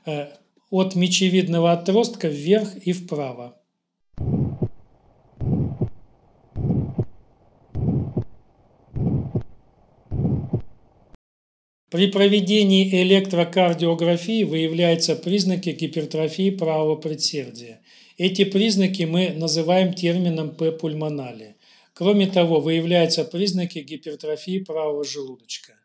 от мечевидного отростка вверх и вправо. При проведении электрокардиографии выявляются признаки гипертрофии правого предсердия. Эти признаки мы называем термином П-пульмонале. Кроме того, выявляются признаки гипертрофии правого желудочка.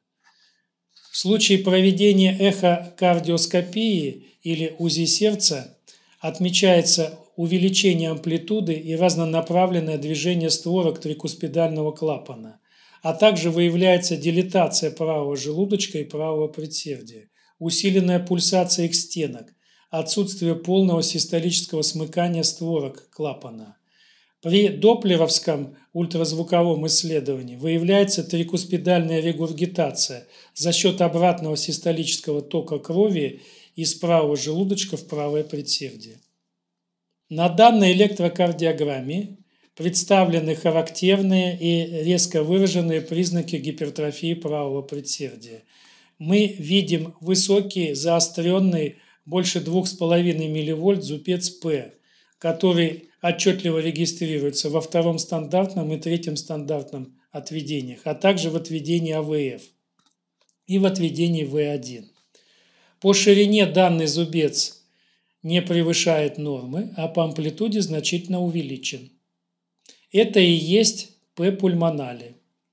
В случае проведения эхокардиоскопии или УЗИ сердца отмечается увеличение амплитуды и разнонаправленное движение створок трикуспидального клапана, а также выявляется дилатация правого желудочка и правого предсердия, усиленная пульсация их стенок, отсутствие полного систолического смыкания створок клапана. При доплеровском ультразвуковом исследовании выявляется трикуспидальная регургитация за счет обратного систолического тока крови из правого желудочка в правое предсердие. На данной электрокардиограмме представлены характерные и резко выраженные признаки гипертрофии правого предсердия. Мы видим высокий, заостренный, больше 2,5 мВ зубец П, который отчетливо регистрируется во втором стандартном и третьем стандартном отведениях, а также в отведении АВФ и в отведении В1. По ширине данный зубец не превышает нормы, а по амплитуде значительно увеличен. Это и есть П-пульмонале.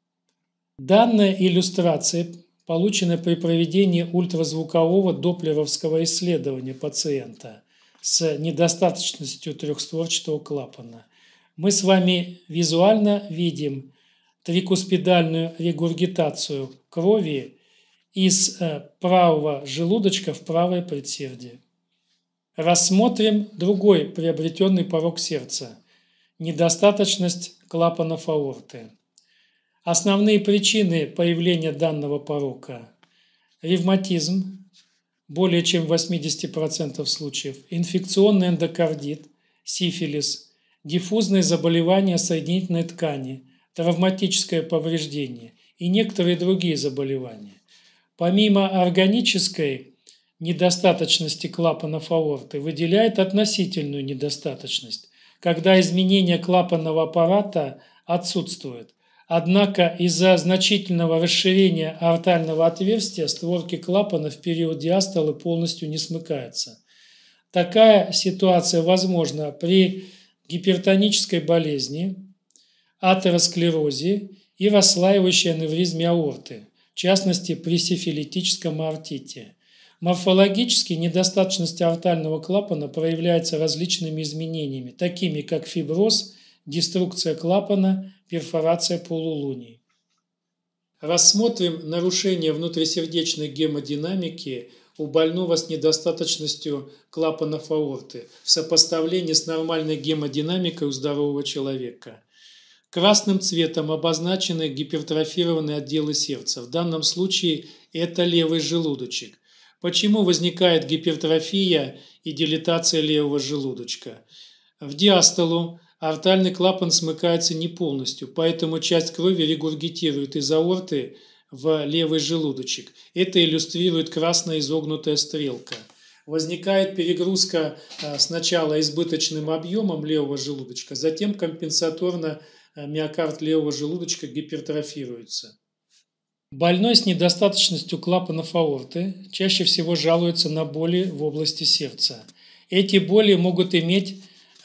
Данная иллюстрация получена при проведении ультразвукового доплеровского исследования пациента с недостаточностью трехстворчатого клапана. Мы с вами визуально видим трикуспидальную регургитацию крови из правого желудочка в правое предсердие. Рассмотрим другой приобретенный порок сердца – недостаточность клапанов аорты. Основные причины появления данного порока – ревматизм, более чем в 80% случаев, инфекционный эндокардит, сифилис, диффузные заболевания соединительной ткани, травматическое повреждение и некоторые другие заболевания. Помимо органической недостаточности клапанов аорты, выделяет относительную недостаточность, когда изменение клапанного аппарата отсутствует. Однако из-за значительного расширения аортального отверстия створки клапана в период диастолы полностью не смыкаются. Такая ситуация возможна при гипертонической болезни, атеросклерозе и расслаивающей аневризме аорты, в частности при сифилитическом аортите. Морфологически недостаточность аортального клапана проявляется различными изменениями, такими как фиброз, деструкция клапана, перфорация полулуний. Рассмотрим нарушение внутрисердечной гемодинамики у больного с недостаточностью клапанов аорты в сопоставлении с нормальной гемодинамикой у здорового человека. Красным цветом обозначены гипертрофированные отделы сердца. В данном случае это левый желудочек. Почему возникает гипертрофия и дилатация левого желудочка? В диастолу аортальный клапан смыкается не полностью, поэтому часть крови регургитирует из аорты в левый желудочек. Это иллюстрирует красная изогнутая стрелка. Возникает перегрузка сначала избыточным объемом левого желудочка, затем компенсаторно миокард левого желудочка гипертрофируется. Больной с недостаточностью клапанов аорты чаще всего жалуется на боли в области сердца. Эти боли могут иметь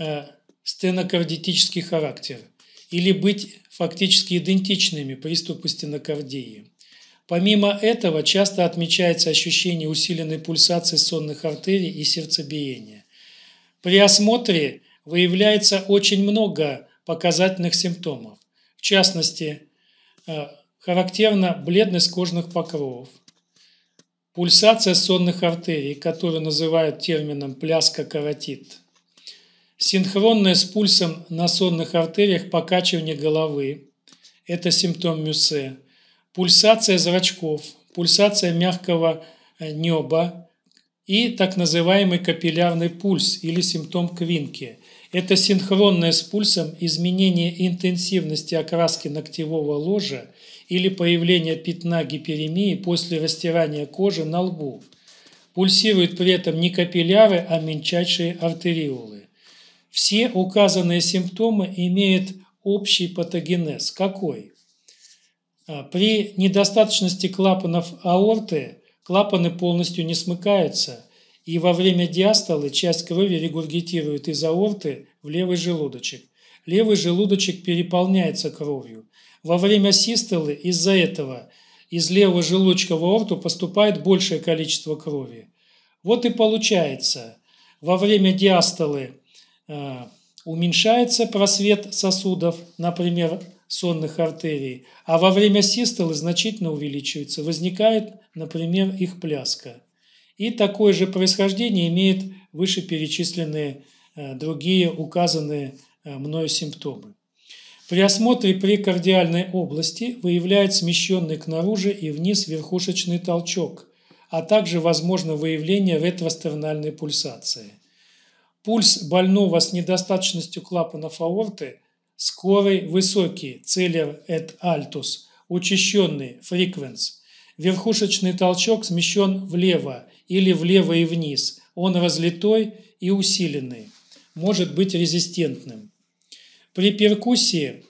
стенокардитический характер или быть фактически идентичными приступу стенокардии. Помимо этого, часто отмечается ощущение усиленной пульсации сонных артерий и сердцебиения. При осмотре выявляется очень много показательных симптомов. В частности, характерна бледность кожных покровов, пульсация сонных артерий, которую называют термином пляска-каротид, синхронное с пульсом на сонных артериях покачивание головы, это симптом Мюссе, пульсация зрачков, пульсация мягкого неба и так называемый капиллярный пульс или симптом Квинки. Это синхронное с пульсом изменение интенсивности окраски ногтевого ложа или появление пятна гиперемии после растирания кожи на лбу. Пульсируют при этом не капилляры, а мельчайшие артериолы. Все указанные симптомы имеют общий патогенез. Какой? При недостаточности клапанов аорты клапаны полностью не смыкаются, и во время диастолы часть крови регургитирует из аорты в левый желудочек. Левый желудочек переполняется кровью. Во время систолы из-за этого из левого желудочка в аорту поступает большее количество крови. Вот и получается, во время диастолы уменьшается просвет сосудов, например, сонных артерий, а во время систолы значительно увеличивается, возникает, например, их пляска. И такое же происхождение имеют вышеперечисленные другие указанные мною симптомы. При осмотре прекардиальной области выявляют смещенный к наружу и вниз верхушечный толчок, а также возможно выявление ретростернальной пульсации. Пульс больного с недостаточностью клапанов аорты скорый, высокий, целер et altus, учащенный, frequens. Верхушечный толчок смещен влево или влево и вниз. Он разлитой и усиленный, может быть резистентным. При перкуссии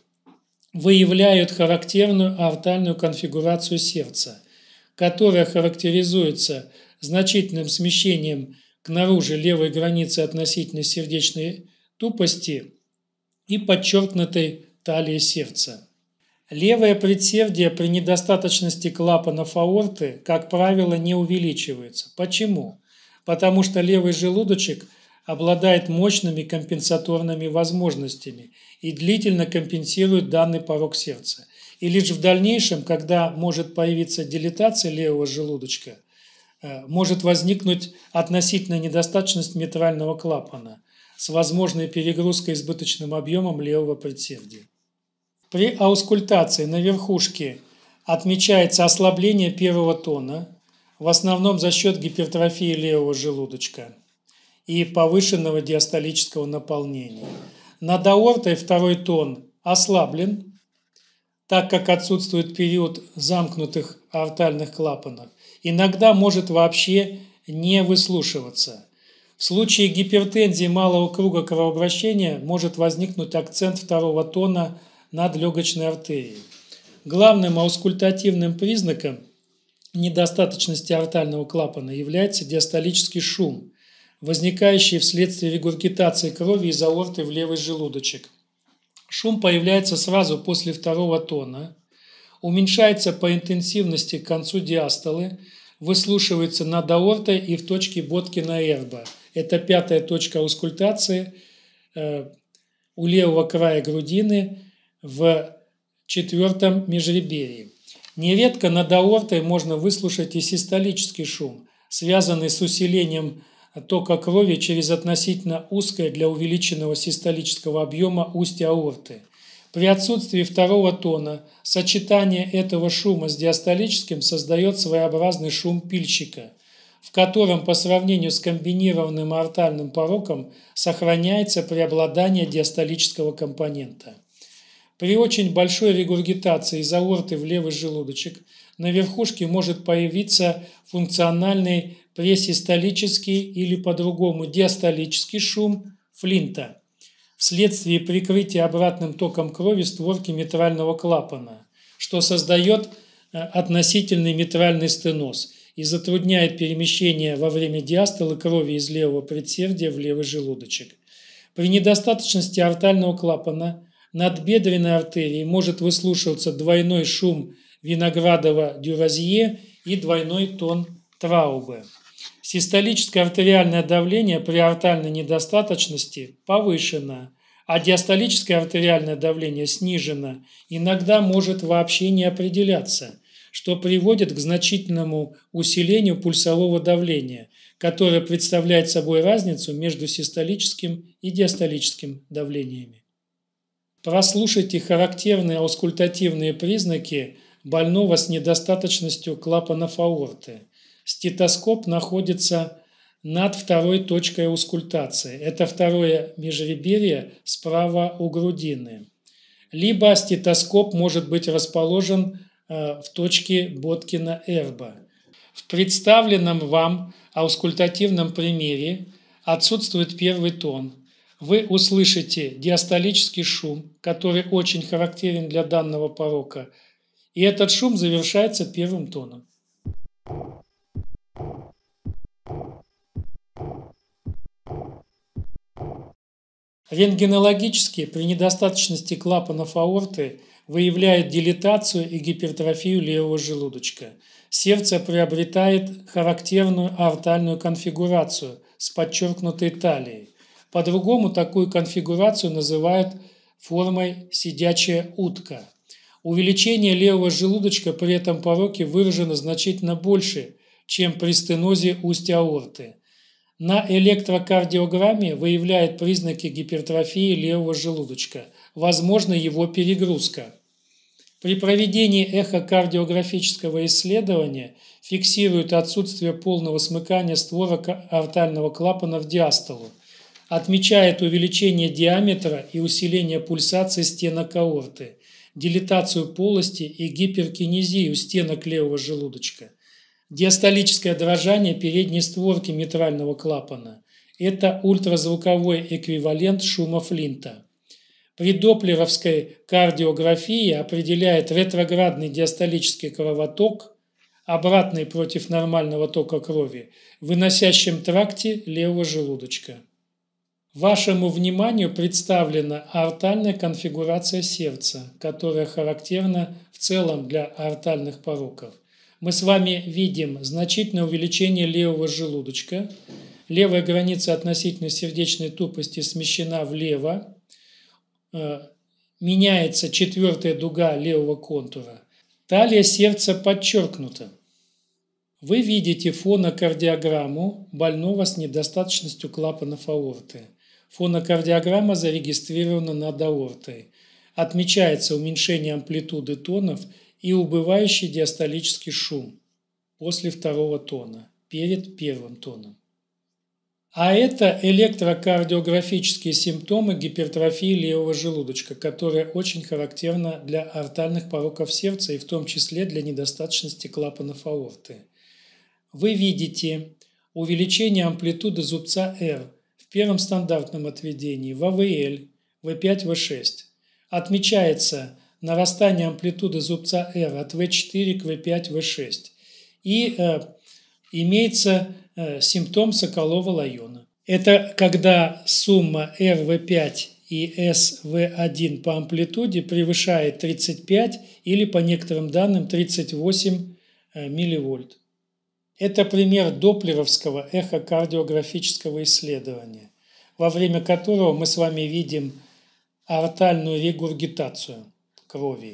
выявляют характерную аортальную конфигурацию сердца, которая характеризуется значительным смещением к наружу левой границы относительно сердечной тупости и подчеркнутой талии сердца. Левое предсердие при недостаточности клапанов аорты, как правило, не увеличивается. Почему? Потому что левый желудочек обладает мощными компенсаторными возможностями и длительно компенсирует данный порог сердца. И лишь в дальнейшем, когда может появиться дилатация левого желудочка, может возникнуть относительная недостаточность митрального клапана с возможной перегрузкой избыточным объемом левого предсердия. При аускультации на верхушке отмечается ослабление первого тона, в основном за счет гипертрофии левого желудочка и повышенного диастолического наполнения. Над аортой второй тон ослаблен, так как отсутствует период замкнутых аортальных клапанов. Иногда может вообще не выслушиваться. В случае гипертензии малого круга кровообращения может возникнуть акцент второго тона над легочной артерией. Главным аускультативным признаком недостаточности аортального клапана является диастолический шум, возникающий вследствие регургитации крови из аорты в левый желудочек. Шум появляется сразу после второго тона, уменьшается по интенсивности к концу диастолы, выслушивается над аортой и в точке Боткина-Эрба. Это пятая точка аускультации у левого края грудины в четвертом межреберье. Нередко над аортой можно выслушать и систолический шум, связанный с усилением тока крови через относительно узкое для увеличенного систолического объема устье аорты. При отсутствии второго тона сочетание этого шума с диастолическим создает своеобразный шум пильщика, в котором по сравнению с комбинированным аортальным пороком сохраняется преобладание диастолического компонента. При очень большой регургитации из аорты в левый желудочек на верхушке может появиться функциональный пресистолический или по-другому диастолический шум Флинта вследствие прикрытия обратным током крови створки митрального клапана, что создает относительный митральный стеноз и затрудняет перемещение во время диастолы крови из левого предсердия в левый желудочек. При недостаточности аортального клапана над бедренной артерией может выслушиваться двойной шум Виноградова-Дюразье и двойной тон Траубе. Систолическое артериальное давление при аортальной недостаточности повышено, а диастолическое артериальное давление снижено, иногда может вообще не определяться, что приводит к значительному усилению пульсового давления, которое представляет собой разницу между систолическим и диастолическим давлениями. Прослушайте характерные аускультативные признаки больного с недостаточностью клапанов аорты. Стетоскоп находится над второй точкой аускультации. Это второе межреберье справа у грудины. Либо стетоскоп может быть расположен в точке Боткина-Эрба. В представленном вам аускультативном примере отсутствует первый тон. Вы услышите диастолический шум, который очень характерен для данного порока, И этот шум завершается первым тоном. Рентгенологически при недостаточности клапанов аорты выявляют дилатацию и гипертрофию левого желудочка. Сердце приобретает характерную аортальную конфигурацию с подчеркнутой талией. По-другому такую конфигурацию называют формой «сидячая утка». Увеличение левого желудочка при этом пороке выражено значительно больше, чем при стенозе устья аорты. На электрокардиограмме выявляет признаки гипертрофии левого желудочка, возможно его перегрузка. При проведении эхокардиографического исследования фиксируют отсутствие полного смыкания створок аортального клапана в диастолу, отмечает увеличение диаметра и усиление пульсации стенок аорты, дилатацию полости и гиперкинезию стенок левого желудочка. Диастолическое дрожание передней створки митрального клапана – это ультразвуковой эквивалент шума Флинта. При доплеровской кардиографии определяет ретроградный диастолический кровоток, обратный против нормального тока крови, в выносящем тракте левого желудочка. Вашему вниманию представлена аортальная конфигурация сердца, которая характерна в целом для аортальных пороков. Мы с вами видим значительное увеличение левого желудочка, левая граница относительно сердечной тупости смещена влево, меняется четвертая дуга левого контура, талия сердца подчеркнута. Вы видите фонокардиограмму больного с недостаточностью клапанов аорты. Фонокардиограмма зарегистрирована над аортой. Отмечается уменьшение амплитуды тонов и убывающий диастолический шум после второго тона, перед первым тоном. А это электрокардиографические симптомы гипертрофии левого желудочка, которая очень характерна для аортальных пороков сердца и в том числе для недостаточности клапанов аорты. Вы видите увеличение амплитуды зубца R в первом стандартном отведении в АВЛ, В5, В6. Отмечается нарастание амплитуды зубца R от V4 к V5, V6. И имеется симптом Соколова-Лайона. Это когда сумма RV5 и SV1 по амплитуде превышает 35 или по некоторым данным 38 мВ. Это пример доплеровского эхокардиографического исследования, во время которого мы с вами видим аортальную регургитацию крови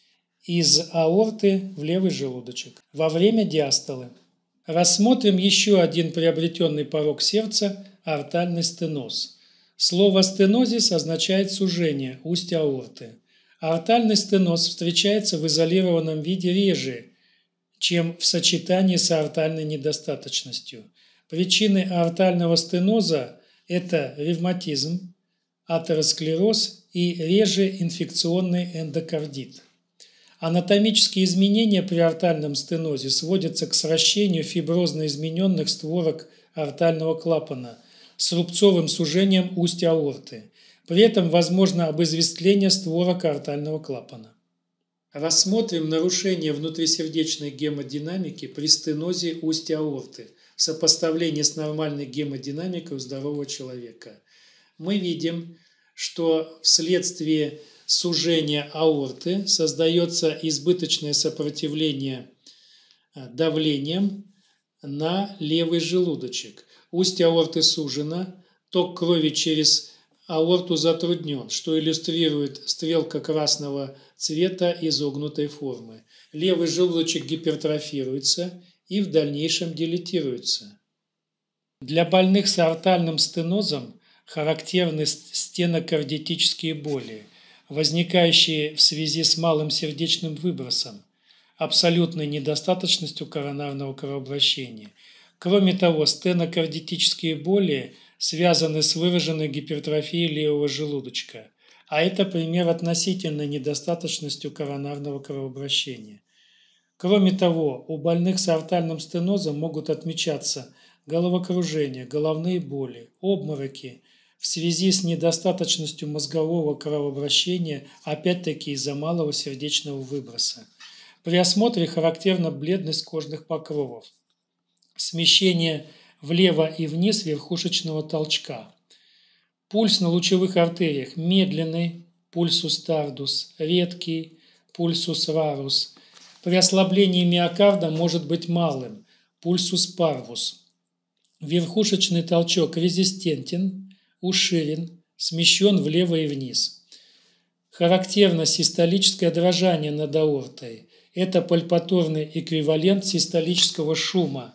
из аорты в левый желудочек во время диастолы. Рассмотрим еще один приобретенный порок сердца – аортальный стеноз. Слово «стенозис» означает сужение устья аорты. Аортальный стеноз встречается в изолированном виде реже, чем в сочетании с аортальной недостаточностью. Причины аортального стеноза – это ревматизм, атеросклероз и реже инфекционный эндокардит. Анатомические изменения при аортальном стенозе сводятся к сращению фиброзно измененных створок аортального клапана с рубцовым сужением устья аорты. При этом возможно обызвестление створок аортального клапана. Рассмотрим нарушение внутрисердечной гемодинамики при стенозе устья аорты в сопоставлении с нормальной гемодинамикой у здорового человека. Мы видим, что вследствие сужения аорты создается избыточное сопротивление давлением на левый желудочек. Устье аорты сужено, ток крови через аорту затруднен, что иллюстрирует стрелка красного цвета изогнутой формы. Левый желудочек гипертрофируется и в дальнейшем дилатируется. Для больных с аортальным стенозом характерны стенокардитические боли, возникающие в связи с малым сердечным выбросом, абсолютной недостаточностью коронарного кровообращения. Кроме того, стенокардитические боли связаны с выраженной гипертрофией левого желудочка, а это пример относительной недостаточностью коронарного кровообращения. Кроме того, у больных с аортальным стенозом могут отмечаться головокружение, головные боли, обмороки в связи с недостаточностью мозгового кровообращения, опять-таки из-за малого сердечного выброса. При осмотре характерна бледность кожных покровов, смещение влево и вниз верхушечного толчка. Пульс на лучевых артериях медленный, пульсус тардус, редкий, пульсус рарус. При ослаблении миокарда может быть малым, пульсус парвус. Верхушечный толчок резистентен, уширен, смещен влево и вниз. Характерно систолическое дрожание над аортой. Это пальпаторный эквивалент систолического шума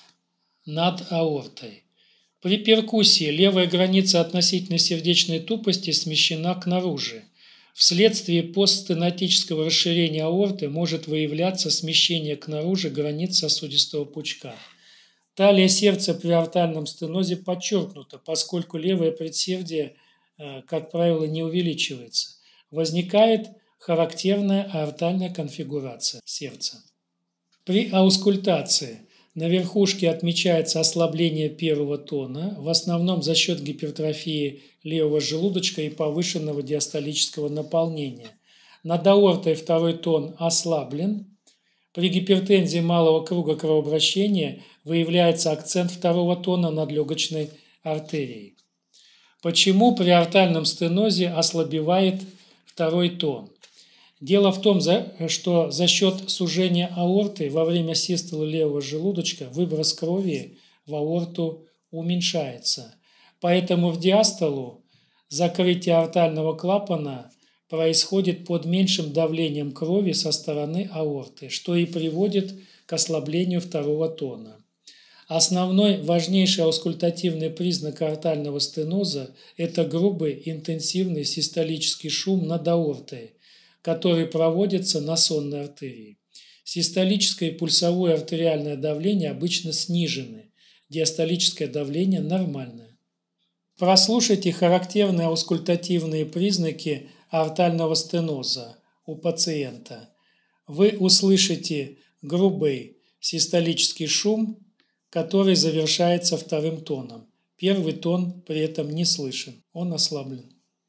над аортой. При перкуссии левая граница относительной сердечной тупости смещена к наружу. Вследствие постстенотического расширения аорты может выявляться смещение к наружу границ сосудистого пучка. Талия сердца при аортальном стенозе подчеркнута, поскольку левое предсердие, как правило, не увеличивается. Возникает характерная аортальная конфигурация сердца. При аускультации на верхушке отмечается ослабление первого тона, в основном за счет гипертрофии левого желудочка и повышенного диастолического наполнения. Над аортой второй тон ослаблен. При гипертензии малого круга кровообращения выявляется акцент второго тона над легочной артерией. Почему при аортальном стенозе ослабевает второй тон? Дело в том, что за счет сужения аорты во время систолы левого желудочка выброс крови в аорту уменьшается. Поэтому в диастолу закрытие аортального клапана происходит под меньшим давлением крови со стороны аорты, что и приводит к ослаблению второго тона. Основной важнейший аускультативный признак аортального стеноза – это грубый интенсивный систолический шум над аортой, который проводится на сонной артерии. Систолическое и пульсовое артериальное давление обычно снижены, диастолическое давление нормальное. Прослушайте характерные аускультативные признаки аортального стеноза у пациента. Вы услышите грубый систолический шум, который завершается вторым тоном. Первый тон при этом не слышен, он ослаблен.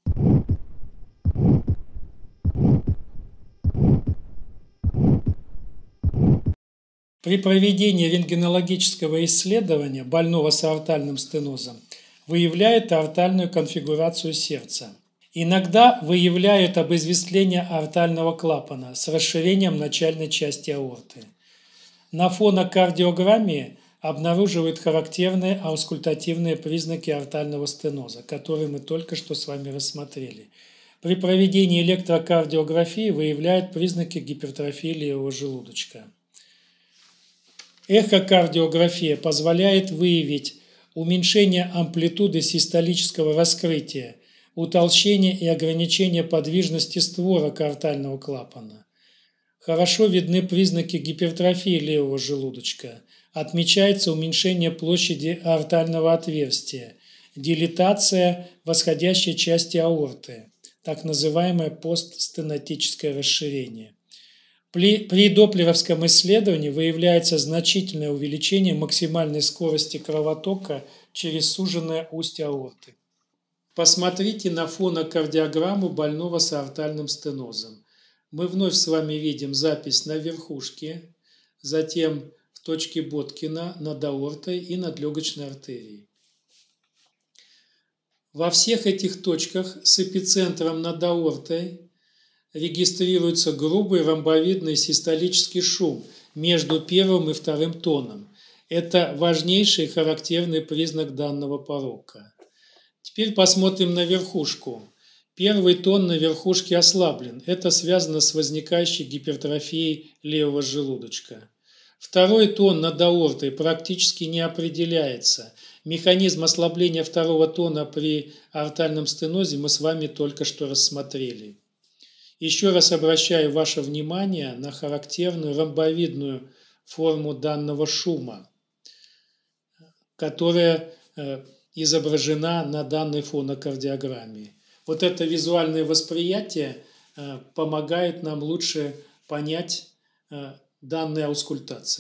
При проведении рентгенологического исследования больного с аортальным стенозом выявляют аортальную конфигурацию сердца. Иногда выявляют обезвестление аортального клапана с расширением начальной части аорты. На фонокардиограмме обнаруживают характерные аускультативные признаки аортального стеноза, которые мы только что с вами рассмотрели. При проведении электрокардиографии выявляют признаки гипертрофии левого желудочка. Эхокардиография позволяет выявить уменьшение амплитуды систолического раскрытия, утолщение и ограничение подвижности створок аортального клапана. Хорошо видны признаки гипертрофии левого желудочка. Отмечается уменьшение площади аортального отверстия, дилатация восходящей части аорты, так называемое постстенотическое расширение. При доплеровском исследовании выявляется значительное увеличение максимальной скорости кровотока через суженное устье аорты. Посмотрите на фонокардиограмму больного с аортальным стенозом. Мы вновь с вами видим запись на верхушке, затем в точке Боткина над аортой и над легочной артерией. Во всех этих точках с эпицентром над аортой регистрируется грубый ромбовидный систолический шум между первым и вторым тоном. Это важнейший характерный признак данного порока. Теперь посмотрим на верхушку. Первый тон на верхушке ослаблен. Это связано с возникающей гипертрофией левого желудочка. Второй тон над аортой практически не определяется. Механизм ослабления второго тона при аортальном стенозе мы с вами только что рассмотрели. Еще раз обращаю ваше внимание на характерную ромбовидную форму данного шума, которая изображена на данной фонокардиограмме. Вот это визуальное восприятие помогает нам лучше понять данные аускультации.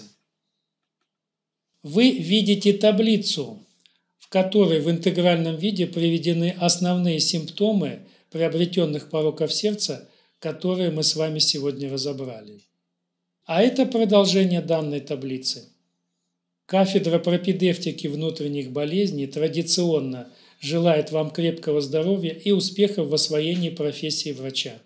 Вы видите таблицу, в которой в интегральном виде приведены основные симптомы приобретенных пороков сердца, которые мы с вами сегодня разобрали. А это продолжение данной таблицы. Кафедра пропедевтики внутренних болезней традиционно желает вам крепкого здоровья и успехов в освоении профессии врача.